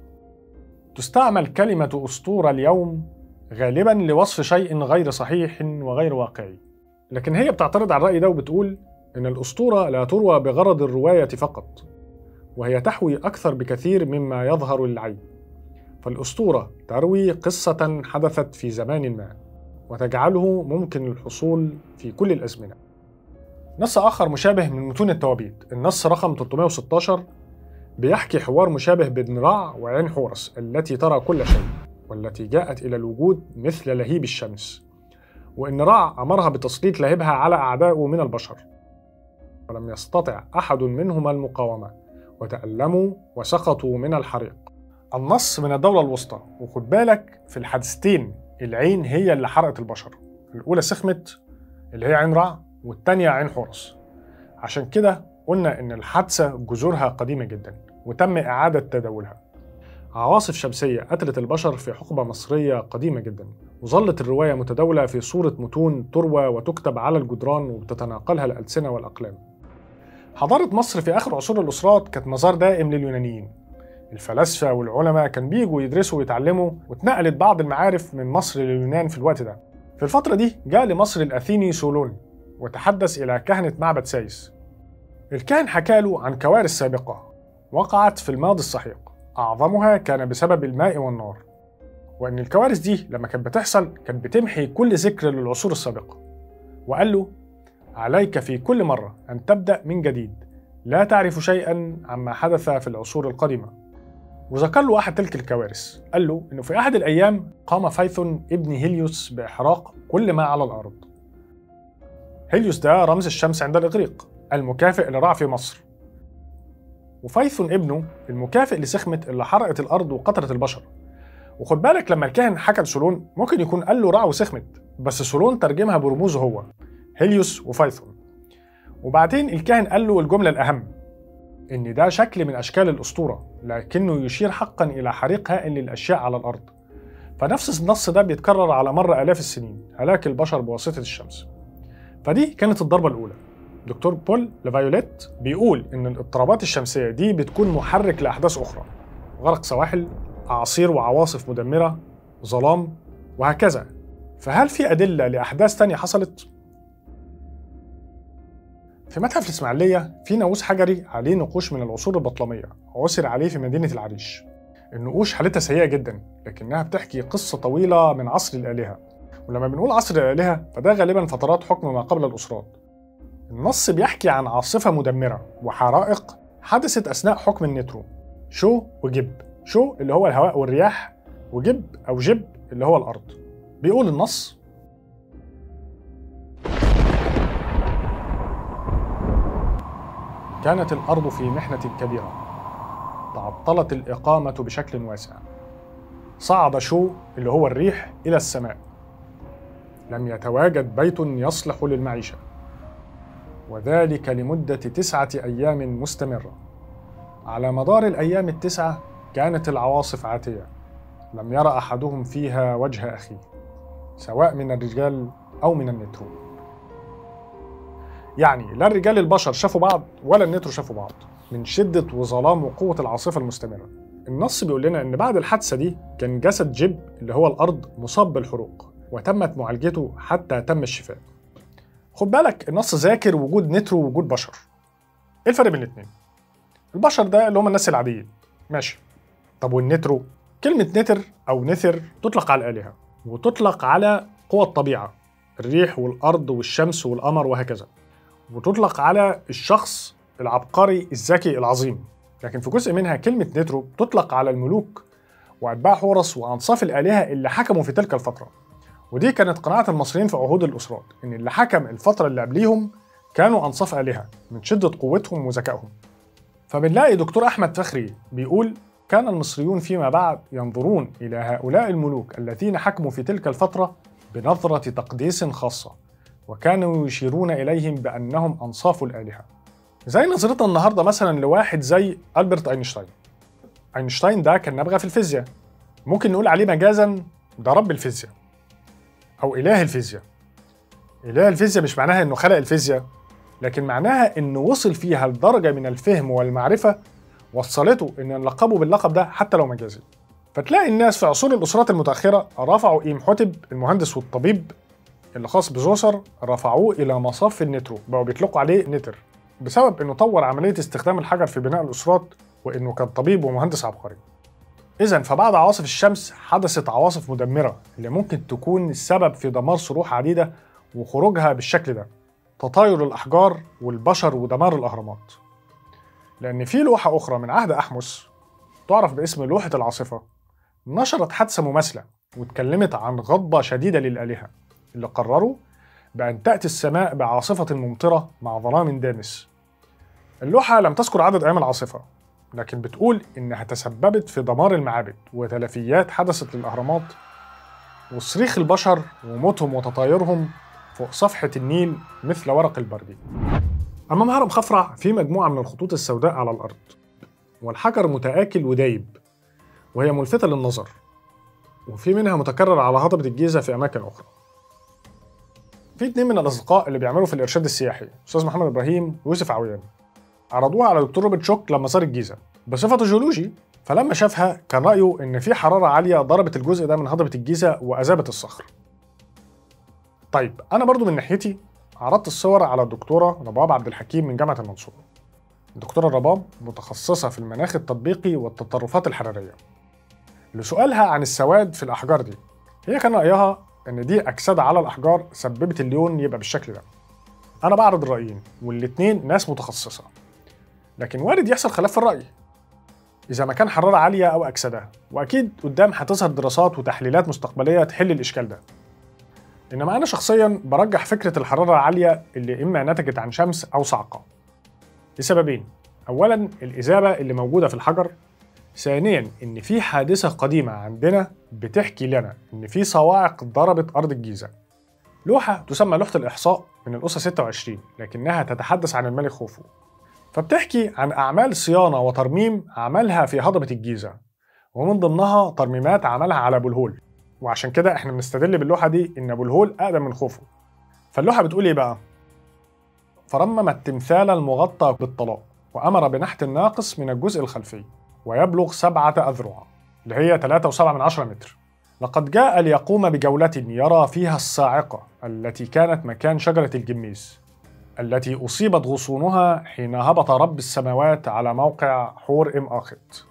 تستعمل كلمة أسطورة اليوم غالباً لوصف شيء غير صحيح وغير واقعي. لكن هي بتعترض على الرأي ده وبتقول إن الأسطورة لا تروى بغرض الرواية فقط، وهي تحوي أكثر بكثير مما يظهر للعين. فالأسطورة تروي قصة حدثت في زمان ما، وتجعله ممكن الحصول في كل الأزمنة. نص آخر مشابه من متون التوابيت، النص رقم 316، بيحكي حوار مشابه بين رع وعين حورس التي ترى كل شيء، والتي جاءت إلى الوجود مثل لهيب الشمس، وإن رع أمرها بتسليط لهيبها على أعدائه من البشر، ولم يستطع أحد منهما المقاومة، وتألموا وسقطوا من الحريق. النص من الدولة الوسطى، وخد بالك في الحادثتين العين هي اللي حرقت البشر، الأولى سخمت اللي هي عين رع، والتانية عين حورس. عشان كده قلنا إن الحادثة جذورها قديمة جدا وتم إعادة تداولها. عواصف شمسية قتلت البشر في حقبة مصرية قديمة جدا، وظلت الرواية متداولة في صورة متون تروى وتكتب على الجدران وبتتناقلها الألسنة والأقلام. حضارة مصر في آخر عصور الأسرات كانت مزار دائم لليونانيين. الفلاسفة والعلماء كان بيجوا يدرسوا ويتعلموا، واتنقلت بعض المعارف من مصر لليونان في الوقت ده. في الفترة دي جاء لمصر الأثيني سولون وتحدث إلى كهنة معبد سايس. الكاهن حكى له عن كوارث سابقة وقعت في الماضي السحيق، أعظمها كان بسبب الماء والنار، وأن الكوارث دي لما كانت بتحصل كانت بتمحي كل ذكر للعصور السابقة. وقال له: عليك في كل مرة أن تبدأ من جديد، لا تعرف شيئا عما حدث في العصور القديمة. وذكر له أحد تلك الكوارث، قال له إنه في أحد الأيام قام فايثون ابن هيليوس بإحراق كل ما على الأرض. هيليوس ده رمز الشمس عند الإغريق، المكافئ لرع في مصر، وفايثون ابنه المكافئ لسخمة اللي حرقت الأرض وقتلت البشر. وخد بالك لما الكاهن حكى لسولون ممكن يكون قال له رع وسخمة، بس سولون ترجمها برموزه هو، هيليوس وفايثون. وبعدين الكاهن قال له الجملة الأهم، إن ده شكل من أشكال الأسطورة، لكنه يشير حقا إلى حريق هائل للأشياء على الأرض. فنفس النص ده بيتكرر على مر آلاف السنين، هلاك البشر بواسطة الشمس. فدي كانت الضربة الأولى. دكتور بول لافايوليت بيقول إن الاضطرابات الشمسية دي بتكون محرك لأحداث أخرى، غرق سواحل، أعاصير وعواصف مدمرة، ظلام، وهكذا. فهل في أدلة لأحداث تانية حصلت؟ في متحف الإسماعيلية في ناقوس حجري عليه نقوش من العصور البطلمية عثر عليه في مدينة العريش. النقوش حالتها سيئة جدا، لكنها بتحكي قصة طويلة من عصر الآلهة. ولما بنقول عصر الآلهة فده غالبا فترات حكم ما قبل الأسرات. النص بيحكي عن عاصفة مدمرة وحرائق حدثت أثناء حكم النترو، شو وجب. شو اللي هو الهواء والرياح، وجب أو جب اللي هو الأرض. بيقول النص: كانت الأرض في محنة كبيرة، تعطلت الإقامة بشكل واسع. صعد شو اللي هو الريح إلى السماء، لم يتواجد بيت يصلح للمعيشة، وذلك لمدة 9 أيام مستمرة. على مدار الأيام 9 كانت العواصف عاتية، لم يرى أحدهم فيها وجه أخيه، سواء من الرجال أو من النترو. يعني لا الرجال البشر شافوا بعض ولا النترو شافوا بعض من شدة وظلام وقوة العاصفة المستمرة. النص بيقول لنا إن بعد الحادثة دي كان جسد جيب اللي هو الأرض مصاب بالحروق، وتمت معالجته حتى تم الشفاء. خد بالك النص ذاكر وجود نترو ووجود بشر. إيه الفرق بين الاتنين؟ البشر ده اللي هم الناس العاديين، ماشي. طب والنترو؟ كلمة نتر أو نثر تطلق على الآلهة، وتطلق على قوى الطبيعة، الريح والأرض والشمس والقمر وهكذا، وتطلق على الشخص العبقري الذكي العظيم. لكن في جزء منها كلمة نترو تطلق على الملوك وأتباع حورس وأنصاف الآلهة اللي حكموا في تلك الفترة. ودي كانت قناعة المصريين في عهود الأسرات، إن اللي حكم الفترة اللي قبليهم كانوا أنصاف آلهة من شدة قوتهم وذكائهم. فبنلاقي دكتور أحمد فخري بيقول: كان المصريون فيما بعد ينظرون إلى هؤلاء الملوك الذين حكموا في تلك الفترة بنظرة تقديس خاصة، وكانوا يشيرون إليهم بأنهم أنصاف الآلهة. زي نظرتنا النهاردة مثلا لواحد زي ألبرت أينشتاين. أينشتاين ده كان نابغة في الفيزياء، ممكن نقول عليه مجازا ده رب الفيزياء أو إله الفيزياء. إله الفيزياء مش معناها إنه خلق الفيزياء، لكن معناها إنه وصل فيها لدرجة من الفهم والمعرفة وصلته إن نلقبه باللقب ده حتى لو مجازي. فتلاقي الناس في عصور الأسرات المتأخرة رفعوا إمحوتب المهندس والطبيب اللي خاص بزوسر، رفعوه إلى مصاف النترو، بقوا بيطلقوا عليه نتر، بسبب إنه طور عملية استخدام الحجر في بناء الأسرات، وإنه كان طبيب ومهندس عبقري. إذن فبعد عواصف الشمس حدثت عواصف مدمرة اللي ممكن تكون السبب في دمار صروح عديدة وخروجها بالشكل ده، تطاير الأحجار والبشر ودمار الأهرامات. لأن في لوحة أخرى من عهد أحمس تعرف باسم لوحة العاصفة نشرت حادثة مماثلة واتكلمت عن غضبة شديدة للآلهة اللي قرروا بأن تأتي السماء بعاصفة ممطرة مع ظلام دامس. اللوحة لم تذكر عدد أيام العاصفة، لكن بتقول إنها تسببت في دمار المعابد وتلفيات حدثت للأهرامات وصريخ البشر وموتهم وتطايرهم فوق صفحة النيل مثل ورق البرد. أمام هرم خفرع في مجموعة من الخطوط السوداء على الأرض، والحجر متآكل ودايب وهي ملفتة للنظر، وفي منها متكرر على هضبة الجيزة في أماكن أخرى. في 2 من الأصدقاء اللي بيعملوا في الإرشاد السياحي، أستاذ محمد إبراهيم ويوسف عويان، عرضوها على دكتور روبرت شوك لما زار الجيزة بصفته جيولوجي، فلما شافها كان رأيه إن في حرارة عالية ضربت الجزء ده من هضبة الجيزة وأذابت الصخر. طيب أنا برضو من ناحيتي عرضت الصور على الدكتورة رباب عبد الحكيم من جامعة المنصورة. الدكتورة رباب متخصصة في المناخ التطبيقي والتطرفات الحرارية. لسؤالها عن السواد في الأحجار دي، هي كان رأيها إن دي أكسدة على الأحجار سببت اللون يبقى بالشكل ده. أنا بعرض الرأيين والاتنين ناس متخصصة، لكن وارد يحصل خلاف في الرأي إذا ما كان حرارة عالية أو أكسدة، وأكيد قدام هتظهر دراسات وتحليلات مستقبلية تحل الإشكال ده. إنما أنا شخصياً برجح فكرة الحرارة العالية اللي إما نتجت عن شمس أو صعقة لسببين: أولاً الإذابة اللي موجودة في الحجر، ثانياً إن في حادثة قديمة عندنا بتحكي لنا إن في صواعق ضربت أرض الجيزة. لوحة تسمى لوحة الإحصاء من الأسرة 26، لكنها تتحدث عن الملك خوفو، فبتحكي عن أعمال صيانة وترميم عملها في هضبة الجيزة، ومن ضمنها ترميمات عملها على أبو الهول، وعشان كده إحنا بنستدل باللوحة دي إن أبو الهول أقدم من خوفو. فاللوحة بتقول إيه بقى؟ فرمم التمثال المغطى بالطلاء وأمر بنحت الناقص من الجزء الخلفي ويبلغ 7 أذرع اللي هي 3.7 متر. لقد جاء ليقوم بجولة يرى فيها الصاعقة التي كانت مكان شجرة الجميز التي أصيبت غصونها حين هبط رب السماوات على موقع حور إم آخت.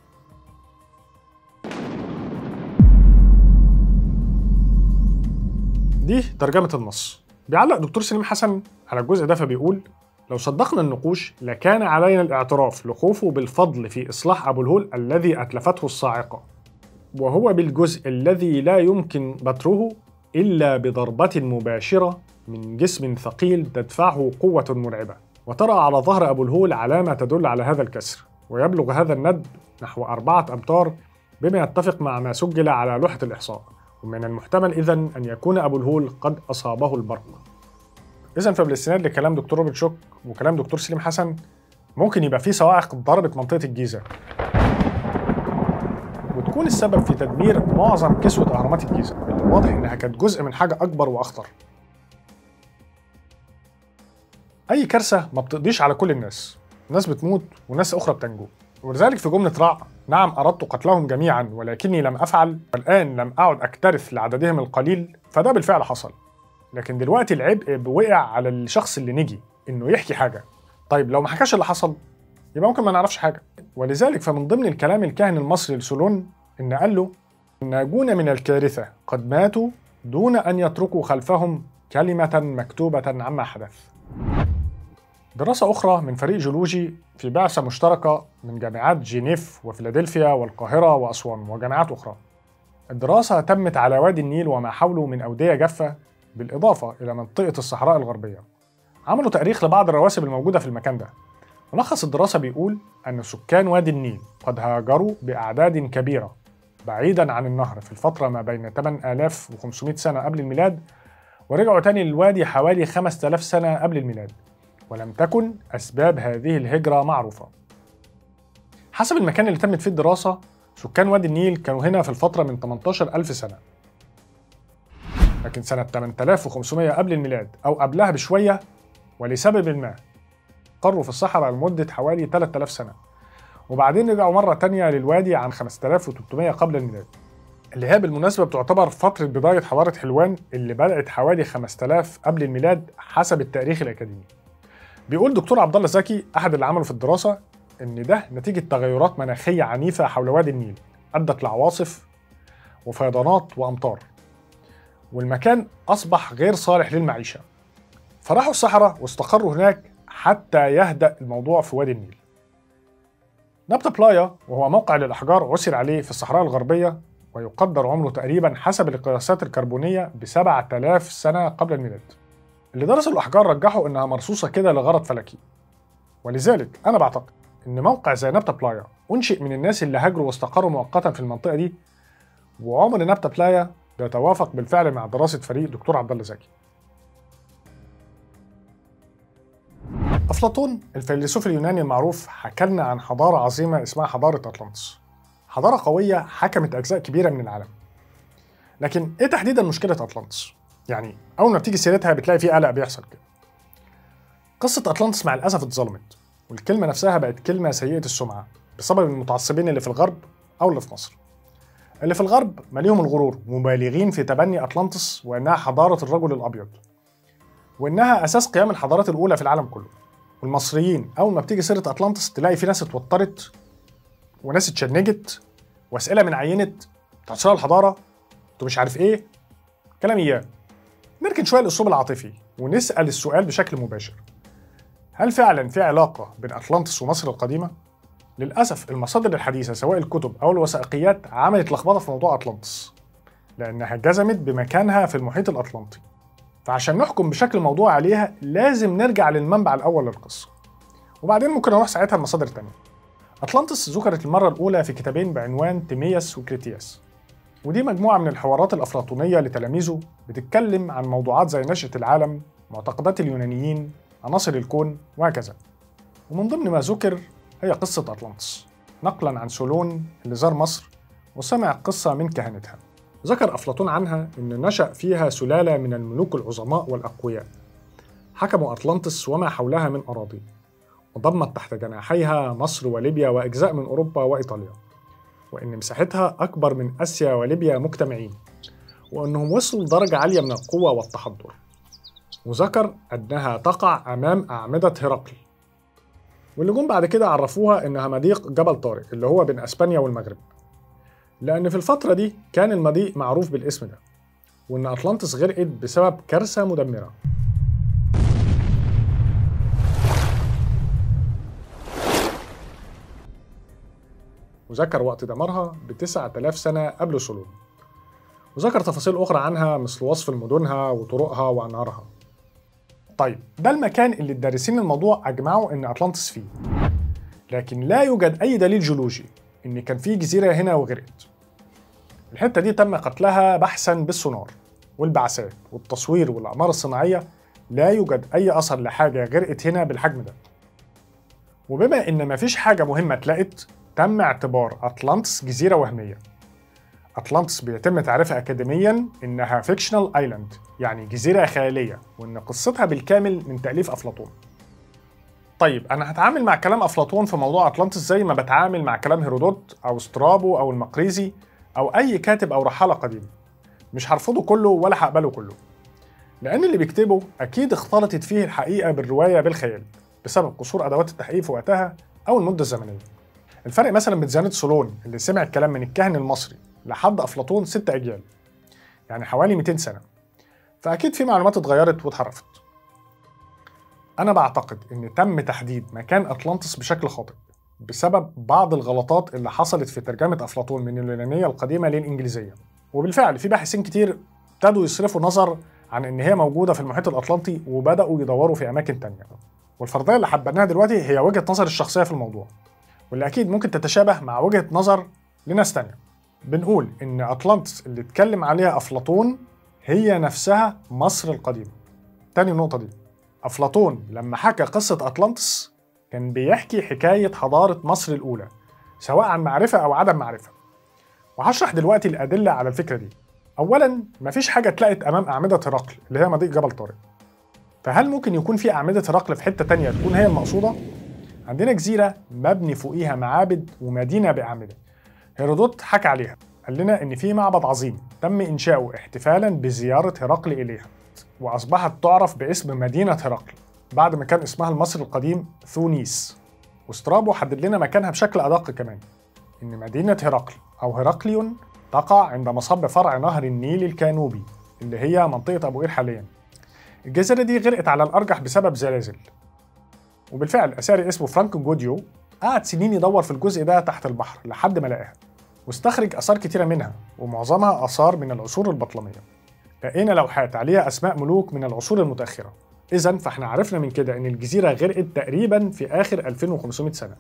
دي ترجمة النص. بيعلق دكتور سليم حسن على الجزء ده فبيقول: لو صدقنا النقوش لكان علينا الاعتراف لخوفو بالفضل في إصلاح أبو الهول الذي أتلفته الصاعقة، وهو بالجزء الذي لا يمكن بتره إلا بضربة مباشرة من جسم ثقيل تدفعه قوة مرعبة، وترى على ظهر أبو الهول علامة تدل على هذا الكسر، ويبلغ هذا الندب نحو 4 أمتار بما يتفق مع ما سجل على لوحة الإحصاء، ومن المحتمل إذن أن يكون أبو الهول قد أصابه البرق. إذن فبالاستناد لكلام دكتور روبرت شوك وكلام دكتور سليم حسن ممكن يبقى في صواعق ضربت منطقة الجيزة وتكون السبب في تدمير معظم كسوة أهرامات الجيزة اللي واضح إنها كانت جزء من حاجة أكبر وأخطر. أي كارثة ما بتقضيش على كل الناس، ناس بتموت وناس أخرى بتنجو، ولذلك في جملة رع: نعم أردت قتلهم جميعا ولكني لم أفعل، والآن لم أعد أكترث لعددهم القليل، فده بالفعل حصل. لكن دلوقتي العبء وقع على الشخص اللي نجي إنه يحكي حاجة. طيب لو ما حكاش اللي حصل يبقى ممكن ما نعرفش حاجة. ولذلك فمن ضمن الكلام الكاهن المصري لسولون إن قال له: الناجون من الكارثة قد ماتوا دون أن يتركوا خلفهم كلمة مكتوبة عما حدث. دراسة أخرى من فريق جيولوجي في بعثة مشتركة من جامعات جنيف وفيلادلفيا والقاهرة وأسوان وجامعات أخرى. الدراسة تمت على وادي النيل وما حوله من أودية جافة بالإضافة إلى منطقة الصحراء الغربية. عملوا تأريخ لبعض الرواسب الموجودة في المكان ده. ملخص الدراسة بيقول أن سكان وادي النيل قد هاجروا بأعداد كبيرة بعيداً عن النهر في الفترة ما بين 8500 سنة قبل الميلاد، ورجعوا تاني للوادي حوالي 5000 سنة قبل الميلاد، ولم تكن أسباب هذه الهجرة معروفة. حسب المكان اللي تمت فيه الدراسة، سكان وادي النيل كانوا هنا في الفترة من 18000 سنة، لكن سنة 8500 قبل الميلاد أو قبلها بشوية ولسبب ما قروا في الصحراء لمدة حوالي 3000 سنة، وبعدين رجعوا مرة تانية للوادي عن 5300 قبل الميلاد، اللي هي بالمناسبة بتعتبر فترة بداية حضارة حلوان اللي بدأت حوالي 5000 قبل الميلاد حسب التاريخ الأكاديمي. بيقول دكتور عبد الله زكي أحد اللي عملوا في الدراسة إن ده نتيجة تغيرات مناخية عنيفة حول وادي النيل أدت لعواصف وفيضانات وأمطار، والمكان أصبح غير صالح للمعيشة، فراحوا الصحراء واستقروا هناك حتى يهدأ الموضوع في وادي النيل. نبتة بلايا وهو موقع للأحجار عثر عليه في الصحراء الغربية، ويقدر عمره تقريبا حسب القياسات الكربونية ب7000 سنة قبل الميلاد. اللي درسوا الأحجار رجحوا إنها مرصوصة كده لغرض فلكي، ولذلك أنا بعتقد إن موقع زي نبتة بلايا أنشئ من الناس اللي هاجروا واستقروا مؤقتا في المنطقة دي، وعمر نبتة بلايا بيتوافق بالفعل مع دراسة فريق دكتور عبد الله زكي. أفلاطون الفيلسوف اليوناني المعروف حكى لنا عن حضارة عظيمة اسمها حضارة أطلانتس، حضارة قوية حكمت أجزاء كبيرة من العالم. لكن إيه تحديدا مشكلة أطلانتس؟ يعني أول ما بتيجي سيرتها بتلاقي فيه قلق بيحصل كده. قصة أطلانتس مع الأسف اتظلمت، والكلمة نفسها بقت كلمة سيئة السمعة بسبب المتعصبين اللي في الغرب أو اللي في مصر. اللي في الغرب ماليهم الغرور مبالغين في تبني أطلانتس وإنها حضارة الرجل الأبيض، وإنها أساس قيام الحضارات الأولى في العالم كله. والمصريين أول ما بتيجي سيرة أطلانتس تلاقي في ناس اتوترت وناس اتشنجت وأسئلة من عينة تحصيل الحضارة انتوا مش عارف إيه كلام إياه. نركن شوية الأسلوب العاطفي ونسأل السؤال بشكل مباشر: هل فعلا في علاقة بين أطلانتس ومصر القديمة؟ للأسف المصادر الحديثة سواء الكتب أو الوثائقيات عملت لخبطة في موضوع أطلانتس، لأنها جزمت بمكانها في المحيط الأطلنطي. فعشان نحكم بشكل موضوعي عليها لازم نرجع للمنبع الأول للقصة، وبعدين ممكن نروح ساعتها لمصادر تانية. أطلانتس ذكرت المرة الأولى في كتابين بعنوان تيمياس وكريتياس، ودي مجموعة من الحوارات الأفلاطونية لتلاميذه بتتكلم عن موضوعات زي نشأة العالم، معتقدات اليونانيين، عناصر الكون وهكذا. ومن ضمن ما ذكر هي قصة أطلانتس، نقلا عن سولون اللي زار مصر وسمع القصة من كهنتها. ذكر أفلاطون عنها إن نشأ فيها سلالة من الملوك العظماء والأقوياء حكموا أطلانتس وما حولها من أراضي، وضمت تحت جناحيها مصر وليبيا وأجزاء من أوروبا وإيطاليا، وإن مساحتها أكبر من آسيا وليبيا مجتمعين، وأنهم وصلوا لدرجة عالية من القوة والتحضر. وذكر أنها تقع أمام أعمدة هرقل، واللي جم بعد كده عرفوها إنها مضيق جبل طارق اللي هو بين أسبانيا والمغرب، لأن في الفترة دي كان المضيق معروف بالاسم ده، وإن أطلانتس غرقت بسبب كارثة مدمرة. وذكر وقت دمارها ب9000 سنة قبل سولون، وذكر تفاصيل أخرى عنها مثل وصف مدنها وطرقها وأنهارها. طيب ده المكان اللي الدارسين الموضوع أجمعوا إن أطلانتس فيه، لكن لا يوجد أي دليل جيولوجي إن كان في جزيرة هنا وغرقت. الحتة دي تم قتلها بحثاً بالسونار والبعثات والتصوير والأقمار الصناعية، لا يوجد أي أثر لحاجة غرقت هنا بالحجم ده. وبما إن مفيش حاجة مهمة اتلقت، تم اعتبار أطلانتس جزيرة وهمية. أطلانتس بيتم تعريفها أكاديمياً إنها فيكشنال آيلاند، يعني جزيرة خيالية، وإن قصتها بالكامل من تأليف أفلاطون. طيب أنا هتعامل مع كلام أفلاطون في موضوع أطلانتس زي ما بتعامل مع كلام هيرودوت أو سترابو أو المقريزي أو أي كاتب أو رحالة قديم. مش هرفضه كله ولا هقبله كله، لأن اللي بيكتبه أكيد اختلطت فيه الحقيقة بالرواية بالخيال بسبب قصور أدوات التحقيق في وقتها أو المدة الزمنية. الفرق مثلا بين زيانة سولون اللي سمع الكلام من الكاهن المصري لحد أفلاطون 6 أجيال، يعني حوالي 200 سنة، فأكيد في معلومات اتغيرت واتحرفت. أنا بعتقد إن تم تحديد مكان أطلانتس بشكل خاطئ بسبب بعض الغلطات اللي حصلت في ترجمة أفلاطون من اليونانية القديمة للإنجليزية. وبالفعل في باحثين كتير ابتدوا يصرفوا نظر عن إن هي موجودة في المحيط الأطلنطي وبدأوا يدوروا في أماكن تانية. والفرضية اللي حبناها دلوقتي هي وجهة نظر الشخصية في الموضوع، واللي أكيد ممكن تتشابه مع وجهة نظر لناس تانية. بنقول إن أطلانتس اللي اتكلم عليها أفلاطون هي نفسها مصر القديمة. تاني نقطة دي، أفلاطون لما حكى قصة أطلانتس كان بيحكي حكاية حضارة مصر الأولى، سواء عن معرفة أو عدم معرفة. وهشرح دلوقتي الأدلة على الفكرة دي. أولاً، مفيش حاجة اتلقت أمام أعمدة هرقل اللي هي مضيق جبل طارق، فهل ممكن يكون في أعمدة هرقل في حتة تانية تكون هي المقصودة؟ عندنا جزيرة مبني فوقيها معابد ومدينة بأعمدة، هيرودوت حكى عليها، قال لنا إن في معبد عظيم تم إنشاؤه احتفالاً بزيارة هرقل إليها، وأصبحت تعرف باسم مدينة هرقل بعد ما كان اسمها المصري القديم ثونيس. وسترابو حدد لنا مكانها بشكل أدق كمان، إن مدينة هرقل أو هرقليون تقع عند مصب فرع نهر النيل الكانوبي اللي هي منطقة أبو قير حاليا. الجزيرة دي غرقت على الأرجح بسبب زلازل، وبالفعل أثري اسمه فرانك جوديو قعد سنين يدور في الجزء ده تحت البحر لحد ما لقاها، واستخرج آثار كتيرة منها ومعظمها آثار من العصور البطلمية. لقينا لوحات عليها أسماء ملوك من العصور المتأخرة. إذن فإحنا عرفنا من كده إن الجزيرة غرقت تقريبا في آخر 2500 سنة.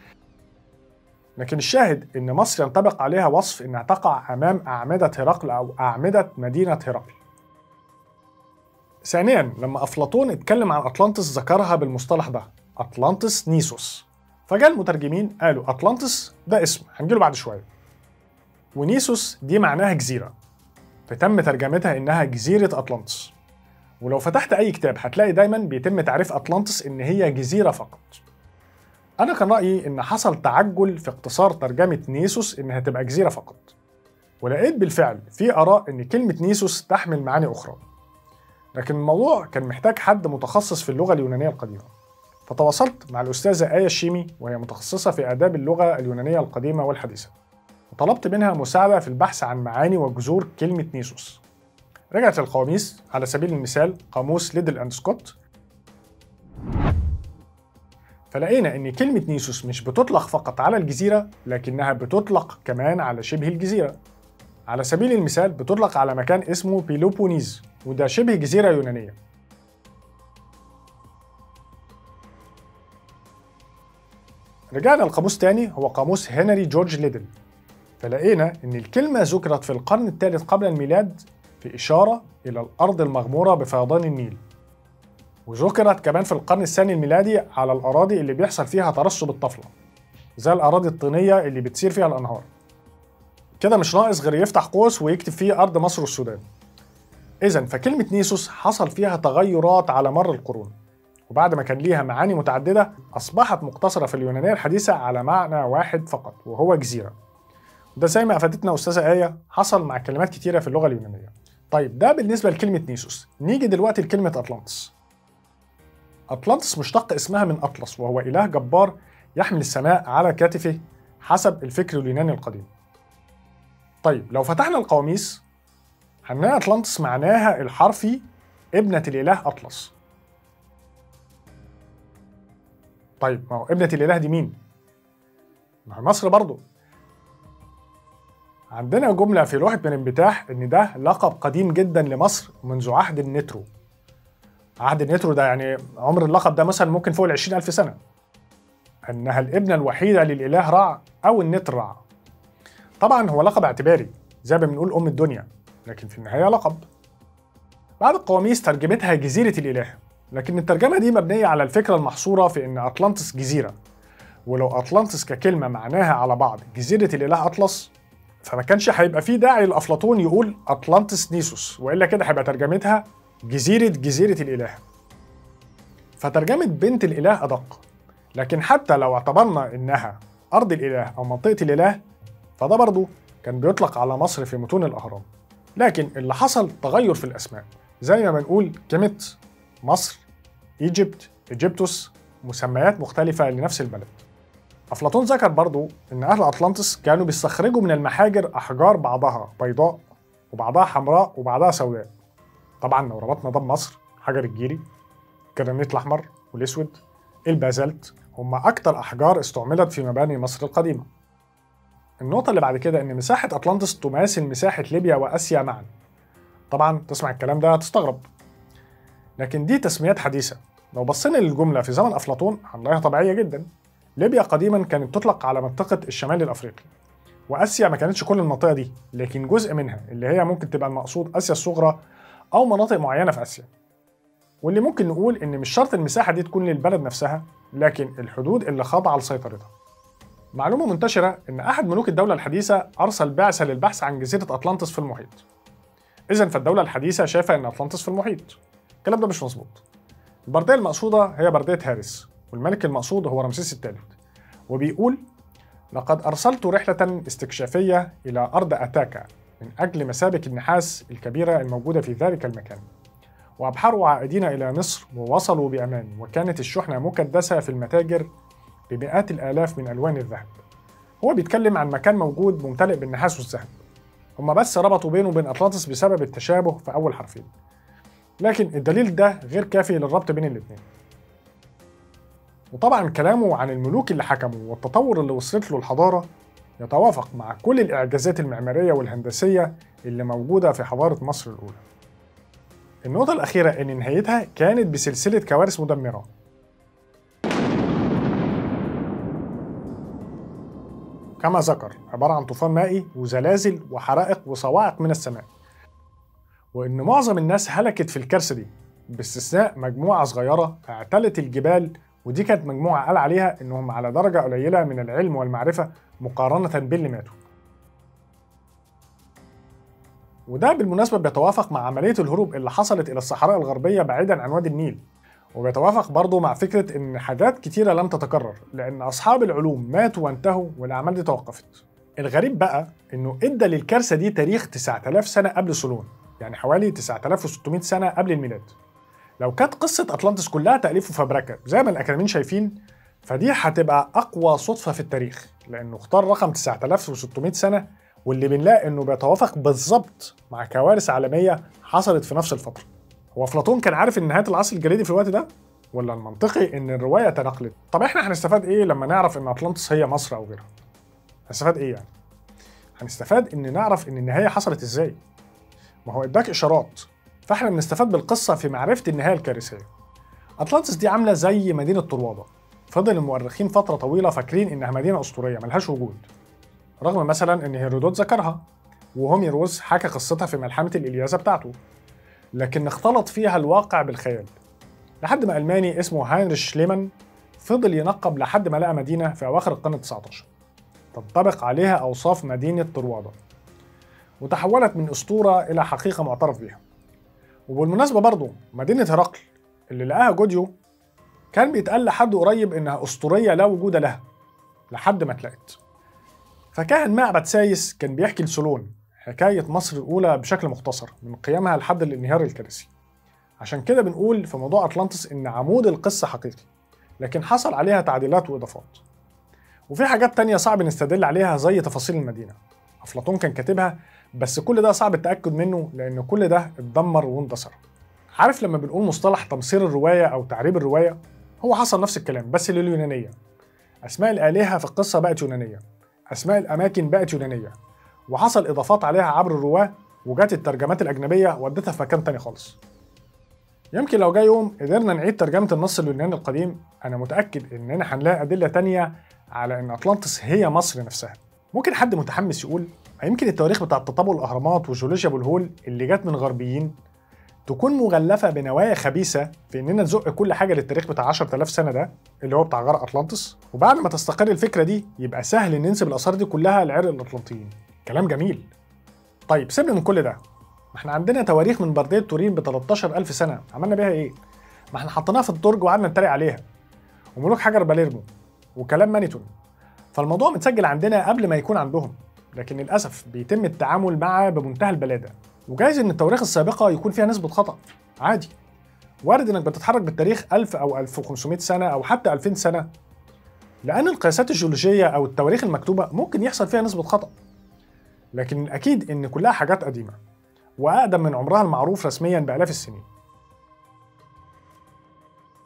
لكن الشاهد إن مصر ينطبق عليها وصف إنها تقع أمام أعمدة هرقل أو أعمدة مدينة هرقل. ثانياً، لما أفلاطون اتكلم عن أطلانتس ذكرها بالمصطلح ده، أطلانتس نيسوس، فجاء المترجمين قالوا أطلانتس ده اسم هنجيله بعد شوية، ونيسوس دي معناها جزيرة، فتم ترجمتها إنها جزيرة أطلانتس. ولو فتحت أي كتاب هتلاقي دايماً بيتم تعريف أطلانتس إن هي جزيرة فقط. أنا كان رأيي إن حصل تعجل في اختصار ترجمة نيسوس إنها تبقى جزيرة فقط، ولقيت بالفعل في آراء إن كلمة نيسوس تحمل معاني أخرى، لكن الموضوع كان محتاج حد متخصص في اللغة اليونانية القديمة. فتواصلت مع الأستاذة آية الشيمي وهي متخصصة في آداب اللغة اليونانية القديمة والحديثة، وطلبت منها مساعدة في البحث عن معاني وجذور كلمة نيسوس. رجعت القواميس، على سبيل المثال قاموس ليدل أند سكوت، فلقينا إن كلمة نيسوس مش بتطلق فقط على الجزيرة، لكنها بتطلق كمان على شبه الجزيرة. على سبيل المثال بتطلق على مكان اسمه بيلوبونيز، وده شبه جزيرة يونانية. رجعنا لقاموس تاني هو قاموس هنري جورج ليدل، فلقينا إن الكلمة ذكرت في القرن الثالث قبل الميلاد في إشارة إلى الأرض المغمورة بفيضان النيل، وذكرت كمان في القرن الثاني الميلادي على الأراضي اللي بيحصل فيها ترسب الطفلة، زي الأراضي الطينية اللي بتسير فيها الأنهار. كده مش ناقص غير يفتح قوس ويكتب فيه أرض مصر والسودان. إذن فكلمة نيسوس حصل فيها تغيرات على مر القرون، وبعد ما كان ليها معاني متعددة أصبحت مقتصرة في اليونانية الحديثة على معنى واحد فقط وهو جزيرة. وده زي ما أفادتنا أستاذة آية حصل مع كلمات كتيرة في اللغة اليونانية. طيب ده بالنسبة لكلمة نيسوس. نيجي دلوقتي لكلمة أطلانتس. أطلانتس مشتق اسمها من أطلس، وهو إله جبار يحمل السماء على كتفه حسب الفكر اليوناني القديم. طيب لو فتحنا القواميس هنلاقي أطلانتس معناها الحرفي ابنة الإله أطلس. طيب ما هو ابنة الإله دي مين؟ ما هي مصر برضو. عندنا جملة في لوحة من انبتاح إن ده لقب قديم جدا لمصر منذ عهد النترو. عهد النترو ده يعني عمر اللقب ده مثلا ممكن فوق 20,000 سنة. أنها الابنة الوحيدة للإله رع أو النتر رع. طبعا هو لقب اعتباري زي ما بنقول أم الدنيا، لكن في النهاية لقب. بعد القواميس ترجمتها جزيرة الإله، لكن الترجمة دي مبنية على الفكرة المحصورة في إن أطلانتس جزيرة، ولو أطلانتس ككلمة معناها على بعض جزيرة الإله أطلس، فما كانش هيبقى فيه داعي لأفلاطون يقول أطلانتس نيسوس، وإلا كده هيبقى ترجمتها جزيرة الإله. فترجمة بنت الإله أدق، لكن حتى لو اعتبرنا إنها أرض الإله أو منطقة الإله فده برضو كان بيطلق على مصر في متون الأهرام. لكن اللي حصل تغير في الأسماء، زي ما بنقول كيمت، مصر، إيجيبت، إيجيبتوس، مسميات مختلفة لنفس البلد. أفلاطون ذكر برضو إن أهل أطلانتس كانوا بيستخرجوا من المحاجر أحجار بعضها بيضاء وبعضها حمراء وبعضها سوداء. طبعا لو ربطنا ده بمصر حجر الجيري، الجرانيت الأحمر والأسود، البازلت، هم أكتر أحجار استعملت في مباني مصر القديمة. النقطة اللي بعد كده إن مساحة أطلانتس تماثل مساحة ليبيا وآسيا معا. طبعا تسمع الكلام ده هتستغرب، لكن دي تسميات حديثة. لو بصينا للجملة في زمن أفلاطون هنلاقيها طبيعية جدا. ليبيا قديما كانت تطلق على منطقة الشمال الأفريقي، وآسيا ما كانتش كل المنطقة دي، لكن جزء منها اللي هي ممكن تبقى المقصود آسيا الصغرى أو مناطق معينة في آسيا. واللي ممكن نقول إن مش شرط المساحة دي تكون للبلد نفسها، لكن الحدود اللي خاضعة لسيطرتها. معلومة منتشرة إن أحد ملوك الدولة الحديثة أرسل بعثة للبحث عن جزيرة أطلانتس في المحيط. إذن فالدولة الحديثة شايفة إن أطلانتس في المحيط. الكلام ده مش مظبوط. البردية المقصودة هي بردية هارس، والملك المقصود هو رمسيس الثالث. وبيقول: لقد أرسلت رحلة استكشافية إلى أرض أتاكا من أجل مسابك النحاس الكبيرة الموجودة في ذلك المكان، وأبحروا عائدين إلى مصر ووصلوا بأمان، وكانت الشحنة مكدسة في المتاجر بمئات الآلاف من ألوان الذهب. هو بيتكلم عن مكان موجود ممتلئ بالنحاس والذهب. هما بس ربطوا بينه وبين أطلانتس بسبب التشابه في أول حرفين، لكن الدليل ده غير كافي للربط بين الاتنين. وطبعا كلامه عن الملوك اللي حكموا والتطور اللي وصلت له الحضارة يتوافق مع كل الإعجازات المعمارية والهندسية اللي موجودة في حضارة مصر الأولى. النقطة الأخيرة إن نهايتها كانت بسلسلة كوارث مدمرة. كما ذكر، عبارة عن طوفان مائي وزلازل وحرائق وصواعق من السماء، وإن معظم الناس هلكت في الكارثة دي باستثناء مجموعة صغيرة اعتلت الجبال، ودي كانت مجموعة قال عليها إنهم على درجة قليلة من العلم والمعرفة مقارنة باللي ماتوا. وده بالمناسبة بيتوافق مع عملية الهروب اللي حصلت إلى الصحراء الغربية بعيدا عن وادي النيل، وبيتوافق برضه مع فكرة إن حاجات كتيرة لم تتكرر لأن أصحاب العلوم ماتوا وانتهوا والأعمال دي توقفت. الغريب بقى إنه إدى للكارثة دي تاريخ 9000 سنة قبل صولون، يعني حوالي 9600 سنة قبل الميلاد. لو كانت قصة أطلانتس كلها تأليف وفبركة زي ما الأكاديميين شايفين، فدي هتبقى أقوى صدفة في التاريخ، لأنه اختار رقم 9600 سنة، واللي بنلاقي إنه بيتوافق بالظبط مع كوارث عالمية حصلت في نفس الفترة. هو أفلاطون كان عارف إن نهاية العصر الجليدي في الوقت ده؟ ولا المنطقي إن الرواية تناقلت؟ طب إحنا هنستفاد إيه لما نعرف إن أطلانتس هي مصر أو غيرها؟ هنستفاد إيه يعني؟ هنستفاد إن نعرف إن النهاية حصلت إزاي؟ ما هو إداك إشارات، فإحنا بنستفاد بالقصة في معرفة النهاية الكارثية. أطلانتس دي عاملة زي مدينة طروادة، فضل المؤرخين فترة طويلة فاكرين إنها مدينة أسطورية ملهاش وجود، رغم مثلا إن هيرودوت ذكرها وهوميروس حكى قصتها في ملحمة الإلياذة بتاعته، لكن اختلط فيها الواقع بالخيال، لحد ما ألماني اسمه هاينريش شليمان فضل ينقب لحد ما لقى مدينة في أواخر القرن ال19 تنطبق عليها أوصاف مدينة طروادة، وتحولت من أسطورة إلى حقيقة معترف بها. وبالمناسبة برضو مدينة هرقل اللي لقاها جوديو كان بيتقال لحد قريب إنها أسطورية لا وجود لها لحد ما اتلقت. فكاهن معبد سايس كان بيحكي لسولون حكاية مصر الأولى بشكل مختصر من قيامها لحد الانهيار الكارثي. عشان كده بنقول في موضوع أطلانتس إن عمود القصة حقيقي، لكن حصل عليها تعديلات وإضافات. وفي حاجات تانية صعب نستدل عليها زي تفاصيل المدينة، أفلاطون كان كاتبها، بس كل ده صعب التأكد منه لأن كل ده اتدمر واندثر. عارف لما بنقول مصطلح تمصير الرواية أو تعريب الرواية، هو حصل نفس الكلام بس لليونانية. أسماء الآلهة في القصة بقت يونانية، أسماء الأماكن بقت يونانية، وحصل إضافات عليها عبر الرواة، وجات الترجمات الأجنبية ودتها في مكان تاني خالص. يمكن لو جاء يوم قدرنا نعيد ترجمة النص اليوناني القديم، أنا متأكد إننا هنلاقي أدلة تانية على إن أطلانتس هي مصر نفسها. ممكن حد متحمس يقول يمكن التواريخ بتاع تطابق الأهرامات وجيولوجيا أبو الهول اللي جت من غربيين تكون مغلفة بنوايا خبيثة في إننا نزق كل حاجة للتاريخ بتاع 10000 سنة ده اللي هو بتاع غرق أطلانتس، وبعد ما تستقر الفكرة دي يبقى سهل ننسب الآثار دي كلها لعرق الأطلنطيين. كلام جميل. طيب سيبنا من كل ده، ما احنا عندنا تواريخ من بردية تورين ب 13000 سنة، عملنا بيها إيه؟ ما احنا حطيناها في الدرج وقعدنا نتريق عليها، وملوك حجر باليرمو وكلام مانيتون، فالموضوع متسجل عندنا قبل ما يكون عندهم، لكن للأسف بيتم التعامل معه بمنتهى البلادة. وجايز إن التواريخ السابقة يكون فيها نسبة خطأ، عادي، وارد إنك بتتحرك بالتاريخ 1000 أو 1500 سنة أو حتى 2000 سنة، لأن القياسات الجيولوجية أو التواريخ المكتوبة ممكن يحصل فيها نسبة خطأ، لكن الأكيد إن كلها حاجات قديمة وأقدم من عمرها المعروف رسميا بآلاف السنين.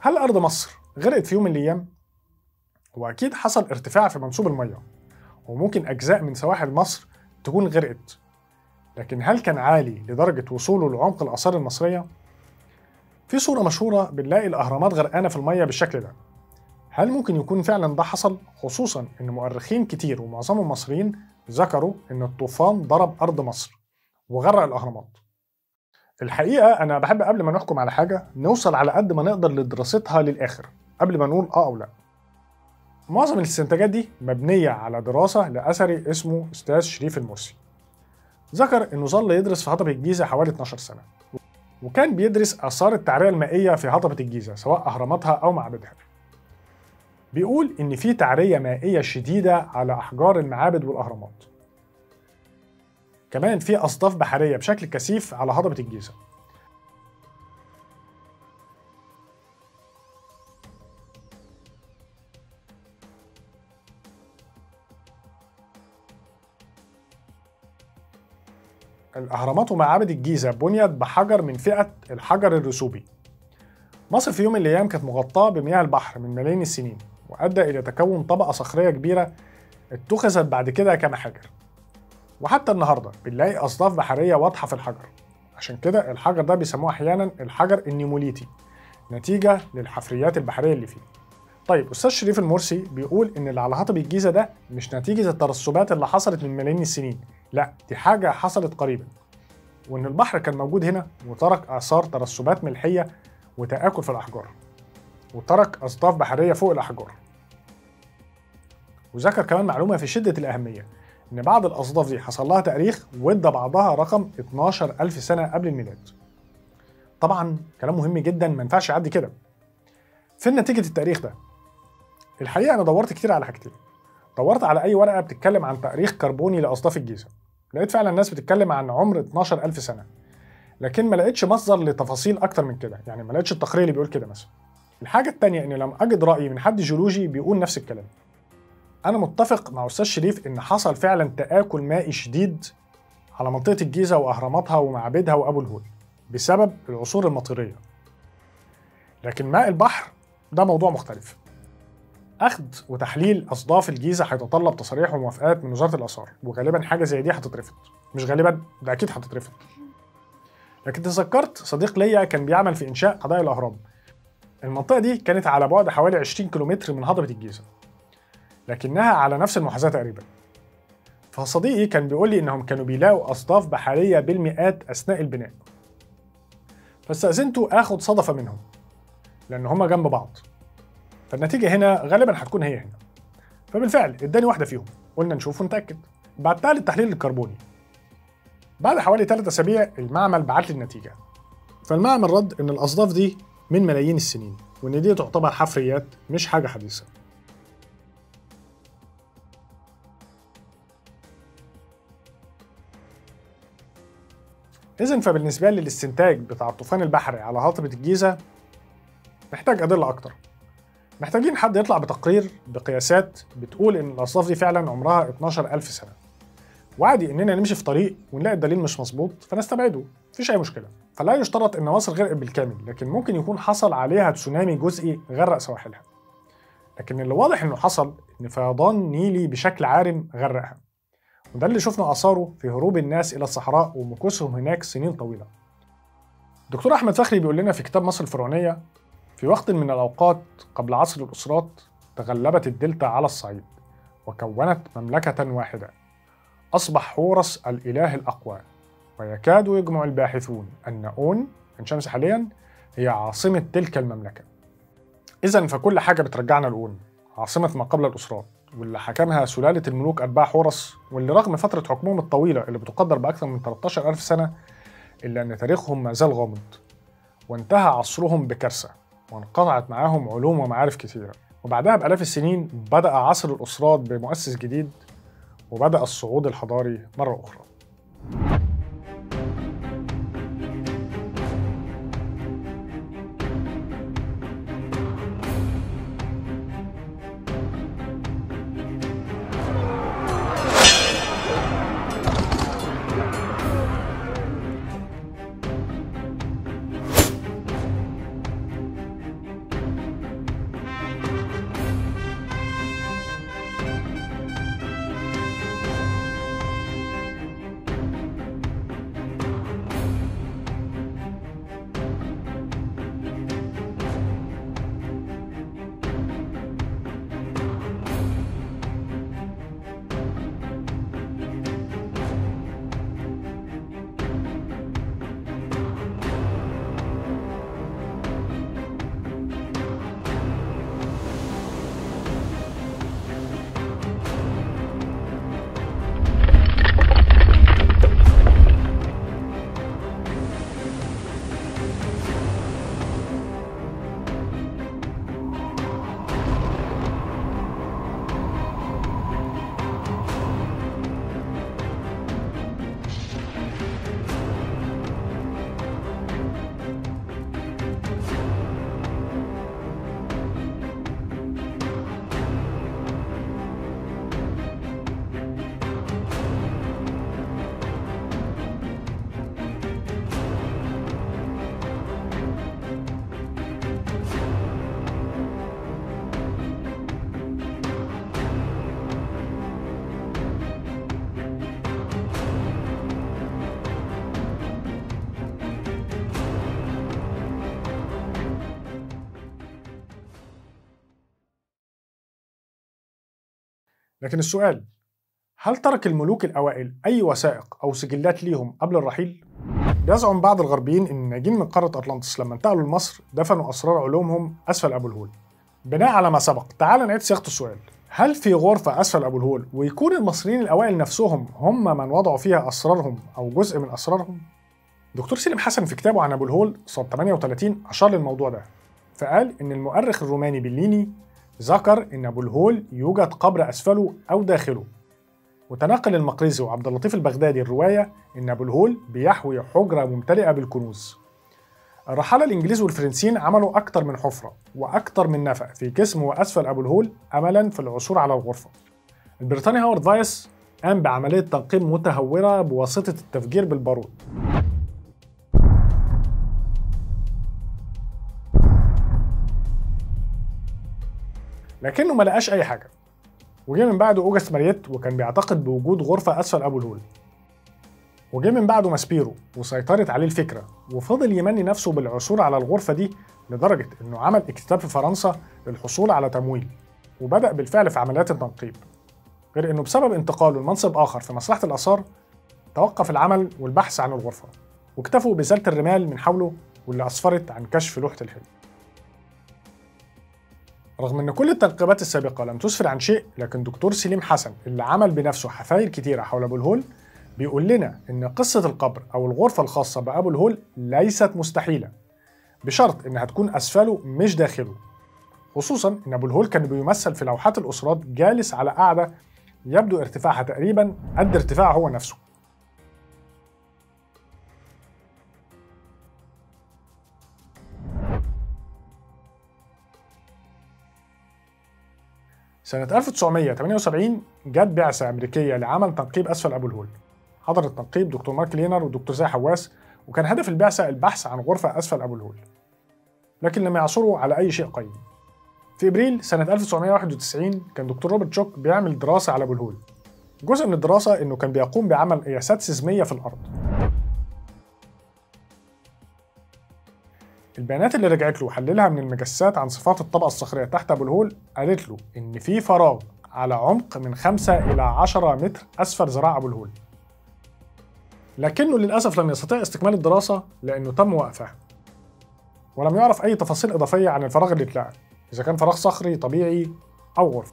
هل أرض مصر غرقت في يوم من الأيام؟ هو أكيد حصل ارتفاع في منسوب المية، وممكن أجزاء من سواحل مصر تكون غرقت، لكن هل كان عالي لدرجة وصوله لعمق الآثار المصرية؟ في صورة مشهورة بنلاقي الأهرامات غرقانة في المية بالشكل ده. هل ممكن يكون فعلا ده حصل؟ خصوصا إن مؤرخين كتير ومعظمهم مصريين ذكروا إن الطوفان ضرب أرض مصر وغرق الأهرامات. الحقيقة أنا بحب قبل ما نحكم على حاجة نوصل على قد ما نقدر لدراستها للآخر قبل ما نقول أو لأ. معظم الاستنتاجات دي مبنية على دراسة لأثري اسمه أستاذ شريف المرسي. ذكر إنه ظل يدرس في هضبة الجيزة حوالي 12 سنة، وكان بيدرس آثار التعرية المائية في هضبة الجيزة سواء أهراماتها أو معابدها. بيقول إن في تعرية مائية شديدة على أحجار المعابد والأهرامات. كمان في أصداف بحرية بشكل كثيف على هضبة الجيزة. الأهرامات ومعابد الجيزة بنيت بحجر من فئة الحجر الرسوبي. مصر في يوم من الأيام كانت مغطاة بمياه البحر من ملايين السنين، وأدى إلى تكون طبقة صخرية كبيرة اتخذت بعد كده كمحاجر. وحتى النهاردة بنلاقي أصداف بحرية واضحة في الحجر، عشان كده الحجر ده بيسموه أحيانا الحجر النيموليتي نتيجة للحفريات البحرية اللي فيه. طيب أستاذ شريف المرسي بيقول إن اللي على هضبة الجيزة ده مش نتيجة الترسبات اللي حصلت من ملايين السنين، لا دي حاجة حصلت قريبا، وإن البحر كان موجود هنا وترك آثار ترسبات ملحية وتآكل في الأحجار، وترك أصداف بحرية فوق الأحجار. وذكر كمان معلومة في شدة الأهمية، إن بعض الأصداف دي حصل لها تاريخ وادى بعضها رقم 12,000 سنة قبل الميلاد. طبعا كلام مهم جدا ما ينفعش يعدي كده. فين نتيجة التاريخ ده؟ الحقيقة أنا دورت كتير على حاجتين. دورت على أي ورقة بتتكلم عن تاريخ كربوني لأصداف الجيزة، لقيت فعلا الناس بتتكلم عن عمر 12,000 سنة، لكن ما لقيتش مصدر لتفاصيل أكتر من كده، يعني ما لقيتش التقرير اللي بيقول كده مثلا. الحاجة التانية إن لم أجد رأي من حد جيولوجي بيقول نفس الكلام. أنا متفق مع أستاذ شريف إن حصل فعلا تآكل مائي شديد على منطقة الجيزة وأهراماتها ومعابدها وأبو الهول بسبب العصور المطيرية، لكن ماء البحر ده موضوع مختلف. أخذ وتحليل أصداف الجيزة هيتطلب تصاريح وموافقات من وزارة الآثار، وغالبا حاجة زي دي هتترفض. مش غالبا، ده أكيد هتترفض. لكن تذكرت صديق ليا كان بيعمل في إنشاء حدائق الأهرام. المنطقة دي كانت على بعد حوالي 20 كيلومتر من هضبة الجيزة، لكنها على نفس المحاذاة تقريبا. فصديقي كان بيقول لي إنهم كانوا بيلاقوا أصداف بحرية بالمئات أثناء البناء. فاستأذنته آخد صدفة منهم لأن هما جنب بعض، فالنتيجة هنا غالبا هتكون هي هنا. فبالفعل اداني واحدة فيهم، قلنا نشوف ونتأكد. بعتها للتحليل الكربوني. بعد حوالي 3 أسابيع المعمل بعت لي النتيجة. فالمعمل رد إن الأصداف دي من ملايين السنين، وإن دي تعتبر حفريات مش حاجة حديثة. إذن فبالنسبة لي الاستنتاج بتاع الطوفان البحري على هضبة الجيزة محتاج أدلة أكتر. محتاجين حد يطلع بتقرير بقياسات بتقول إن الأصداف دي فعلا عمرها 12,000 سنة. وعادي إننا نمشي في طريق ونلاقي الدليل مش مظبوط فنستبعده، مفيش أي مشكلة. فلا يشترط إن مصر غرقت بالكامل، لكن ممكن يكون حصل عليها تسونامي جزئي غرق سواحلها. لكن اللي واضح إنه حصل إن فيضان نيلي بشكل عارم غرقها، وده اللي شفنا آثاره في هروب الناس إلى الصحراء ومكوسهم هناك سنين طويلة. دكتور أحمد فخري بيقول لنا في كتاب مصر الفرعونية: في وقت من الأوقات قبل عصر الأسرات تغلبت الدلتا على الصعيد وكونت مملكة واحدة، أصبح حورس الإله الأقوى، ويكاد يجمع الباحثون أن أون عين شمس حاليا هي عاصمة تلك المملكة. إذن فكل حاجة بترجعنا لأون، عاصمة ما قبل الأسرات، واللي حكمها سلالة الملوك أتباع حورس، واللي رغم فترة حكمهم الطويلة اللي بتقدر بأكثر من 13,000 سنة إلا أن تاريخهم ما زال غامض، وانتهى عصرهم بكارثة، وانقطعت معاهم علوم ومعارف كثيرة. وبعدها بآلاف السنين بدأ عصر الأسرات بمؤسس جديد، وبدأ الصعود الحضاري مرة أخرى. لكن السؤال، هل ترك الملوك الأوائل أي وثائق أو سجلات ليهم قبل الرحيل؟ بيزعم بعض الغربيين إن الناجين من قارة أطلانتس لما انتقلوا لمصر دفنوا أسرار علومهم أسفل أبو الهول. بناء على ما سبق، تعال نعيد صياغة السؤال: هل في غرفة أسفل أبو الهول ويكون المصريين الأوائل نفسهم هم من وضعوا فيها أسرارهم أو جزء من أسرارهم؟ دكتور سليم حسن في كتابه عن أبو الهول صفحة 38 أشار للموضوع ده، فقال إن المؤرخ الروماني بليني ذكر إن أبو الهول يوجد قبر أسفله أو داخله، وتناقل المقريزي وعبد اللطيف البغدادي الرواية إن أبو الهول بيحوي حجرة ممتلئة بالكنوز. الرحالة الإنجليز والفرنسيين عملوا أكتر من حفرة وأكتر من نفق في جسم وأسفل أبو الهول أملاً في العثور على الغرفة. البريطاني هاورد فايس قام بعملية تنقيب متهورة بواسطة التفجير بالبارود. لكنه ما لقاش أي حاجة، وجه من بعده أوجست مارييت وكان بيعتقد بوجود غرفة أسفل أبو الهول، وجه من بعده ماسبيرو وسيطرت عليه الفكرة وفضل يمني نفسه بالعثور على الغرفة دي لدرجة إنه عمل اكتتاب في فرنسا للحصول على تمويل، وبدأ بالفعل في عمليات التنقيب، غير إنه بسبب انتقاله لمنصب آخر في مصلحة الآثار توقف العمل والبحث عن الغرفة، واكتفوا بإزالة الرمال من حوله واللي أسفرت عن كشف لوحة الحلم. رغم إن كل التنقيبات السابقة لم تسفر عن شيء، لكن دكتور سليم حسن اللي عمل بنفسه حفاير كتيرة حول أبو الهول بيقول لنا إن قصة القبر أو الغرفة الخاصة بأبو الهول ليست مستحيلة، بشرط إنها تكون أسفله مش داخله، خصوصاً إن أبو الهول كان بيمثل في لوحات الأسرات جالس على قاعدة يبدو ارتفاعها تقريباً قد ارتفاعه هو نفسه. سنة 1978 جت بعثة أمريكية لعمل تنقيب أسفل أبو الهول. حضر التنقيب دكتور مارك لينر ودكتور زاهي حواس، وكان هدف البعثة البحث عن غرفة أسفل أبو الهول، لكن لم يعثروا على أي شيء قيم. في إبريل سنة 1991 كان دكتور روبرت شوك بيعمل دراسة على أبو الهول. جزء من الدراسة إنه كان بيقوم بعمل قياسات سيزمية في الأرض. البيانات اللي رجعت له وحللها من المجسات عن صفات الطبقة الصخرية تحت أبو الهول قالت له إن في فراغ على عمق من 5 إلى 10 متر أسفل ذراع أبو الهول، لكنه للأسف لم يستطيع استكمال الدراسة لأنه تم وقفها، ولم يعرف أي تفاصيل إضافية عن الفراغ اللي اتلقى، إذا كان فراغ صخري طبيعي أو غرفة.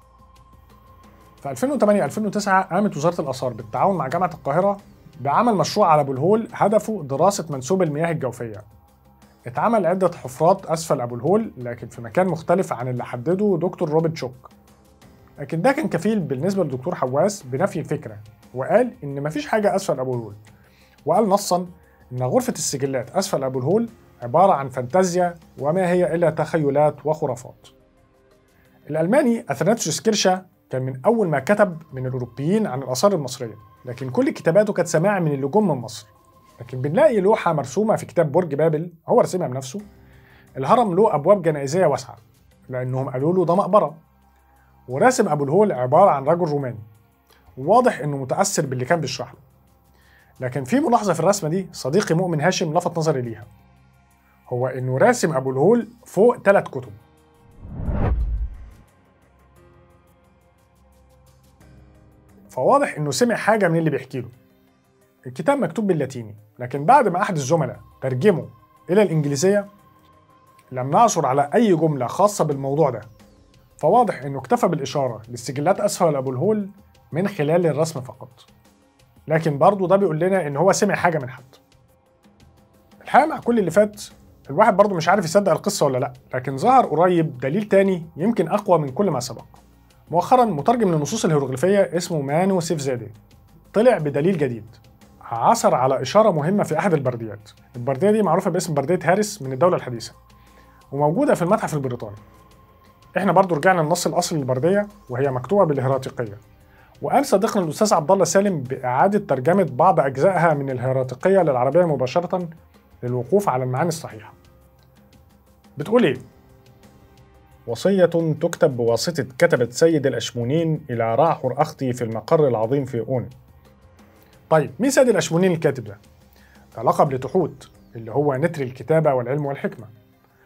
في 2008-2009 قامت وزارة الآثار بالتعاون مع جامعة القاهرة بعمل مشروع على أبو الهول هدفه دراسة منسوب المياه الجوفية. اتعمل عدة حفرات أسفل أبو الهول لكن في مكان مختلف عن اللي حدده دكتور روبرت شوك، لكن ده كان كفيل بالنسبة لدكتور حواس بنفي الفكرة، وقال إن مفيش حاجة أسفل أبو الهول، وقال نصاً إن غرفة السجلات أسفل أبو الهول عبارة عن فانتازيا وما هي إلا تخيلات وخرافات. الألماني أثناتيوس كيرشا كان من أول ما كتب من الأوروبيين عن الآثار المصرية، لكن كل كتاباته كانت سماع من اللي جم من مصر. لكن بنلاقي لوحة مرسومة في كتاب برج بابل هو رسمها بنفسه. الهرم له أبواب جنائزية واسعة لأنهم قالوا له ده مقبرة، وراسم أبو الهول عبارة عن رجل روماني، وواضح إنه متأثر باللي كان بيشرح له. لكن في ملاحظة في الرسمة دي صديقي مؤمن هاشم لفت نظري ليها، هو إنه راسم أبو الهول فوق 3 كتب. فواضح إنه سمع حاجة من اللي بيحكي له. الكتاب مكتوب باللاتيني، لكن بعد ما أحد الزملاء ترجمه إلى الإنجليزية لم نعثر على أي جملة خاصة بالموضوع ده، فواضح إنه اكتفى بالإشارة للسجلات أسفل أبو الهول من خلال الرسم فقط. لكن برضه ده بيقول لنا إن هو سمع حاجة من حد. الحقيقة مع كل اللي فات الواحد برضه مش عارف يصدق القصة ولا لأ، لكن ظهر قريب دليل تاني يمكن أقوى من كل ما سبق. مؤخرا مترجم للنصوص الهيروغليفية اسمه مانو سيفزادي طلع بدليل جديد، عثر على إشارة مهمة في أحد البرديات. البردية دي معروفة باسم بردية هارس من الدولة الحديثة، وموجودة في المتحف البريطاني. احنا برضو رجعنا للنص الأصلي للبردية وهي مكتوبة بالهيراتيقية، وقام صديقنا الأستاذ عبد الله سالم بإعادة ترجمة بعض أجزائها من الهيراتيقية للعربية مباشرة للوقوف على المعاني الصحيحة. بتقول إيه؟ وصية تكتب بواسطة كتبة سيد الأشمونين إلى راحر أختي في المقر العظيم في أون. طيب مين سيد الأشمونين الكاتب ده؟ ده لقب لتحوت اللي هو نتر الكتابة والعلم والحكمة.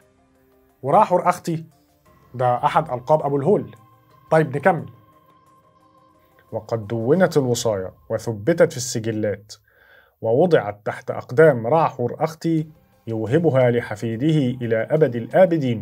وراحر أختي ده أحد ألقاب أبو الهول. طيب نكمل. وقد دونت الوصايا وثبتت في السجلات ووضعت تحت أقدام رعحور أختي يوهبها لحفيده إلى أبد الآبدين.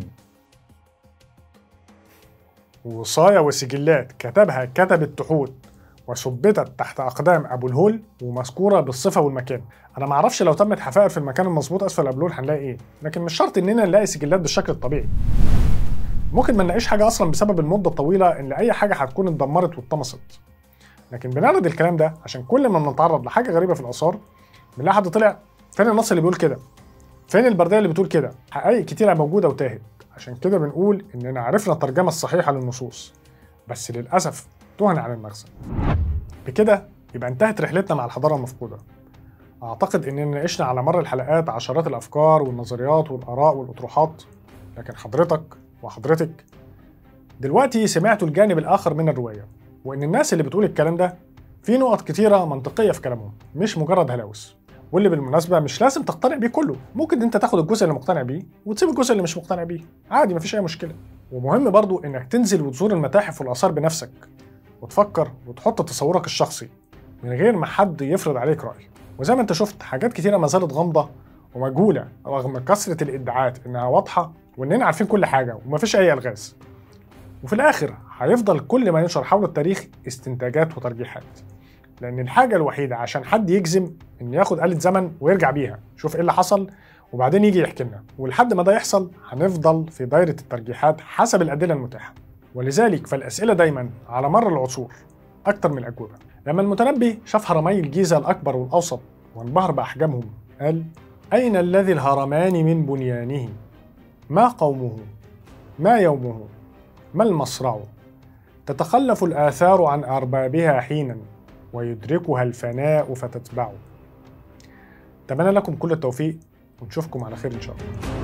وصايا وسجلات كتبها كتب التحوت وثبتت تحت أقدام أبو الهول ومذكورة بالصفة والمكان. أنا معرفش لو تمت حفائر في المكان المظبوط أسفل أبو الهول هنلاقي إيه، لكن مش شرط إننا نلاقي سجلات بالشكل الطبيعي. ممكن ما نلاقيش حاجة أصلا بسبب المدة الطويلة إن أي حاجة هتكون اتدمرت واتطمست. لكن بنعرض الكلام ده عشان كل ما بنتعرض لحاجة غريبة في الآثار بنلاقي حد طلع فين النص اللي بيقول كده؟ فين البردية اللي بتقول كده؟ حقائق كتيرة موجودة وتاهت، عشان كده بنقول إننا عرفنا الترجمة الصحيحة للنصوص، بس للأسف تهنا عن المغزى. بكده يبقى انتهت رحلتنا مع الحضارة المفقودة. أعتقد إننا ناقشنا على مر الحلقات عشرات الأفكار والنظريات والآراء والأطروحات، لكن حضرتك وحضرتك دلوقتي سمعتوا الجانب الآخر من الرواية، وإن الناس اللي بتقول الكلام ده في نقط كتيرة منطقية في كلامهم، مش مجرد هلاوس. واللي بالمناسبة مش لازم تقتنع بيه كله، ممكن انت تاخد الجزء اللي مقتنع بيه وتسيب الجزء اللي مش مقتنع بيه، عادي مفيش أي مشكلة. ومهم برضو إنك تنزل وتزور المتاحف والآثار بنفسك وتفكر وتحط تصورك الشخصي من غير ما حد يفرض عليك رأي. وزي ما انت شفت حاجات كتيرة ما زالت غامضة ومجهولة رغم كثرة الادعاءات إنها واضحة وإننا عارفين كل حاجة ومفيش أي ألغاز. وفي الآخر هيفضل كل ما ينشر حول التاريخ استنتاجات وترجيحات، لأن الحاجة الوحيدة عشان حد يجزم إن ياخد آلة زمن ويرجع بيها شوف إيه اللي حصل وبعدين يجي يحكي لنا، ولحد ما ده يحصل هنفضل في دايرة الترجيحات حسب الأدلة المتاحة. ولذلك فالأسئلة دايما على مر العصور أكتر من الأجوبة. لما المتنبي شاف هرمي الجيزة الأكبر والأوسط وانبهر بأحجامهم قال: أين الذي الهرمان من بنيانه؟ ما قومه؟ ما يومه؟ ما المصرع؟ تتخلف الآثار عن أربابها حينا ويدركها الفناء فتتبعه. أتمنى لكم كل التوفيق ونشوفكم على خير إن شاء الله.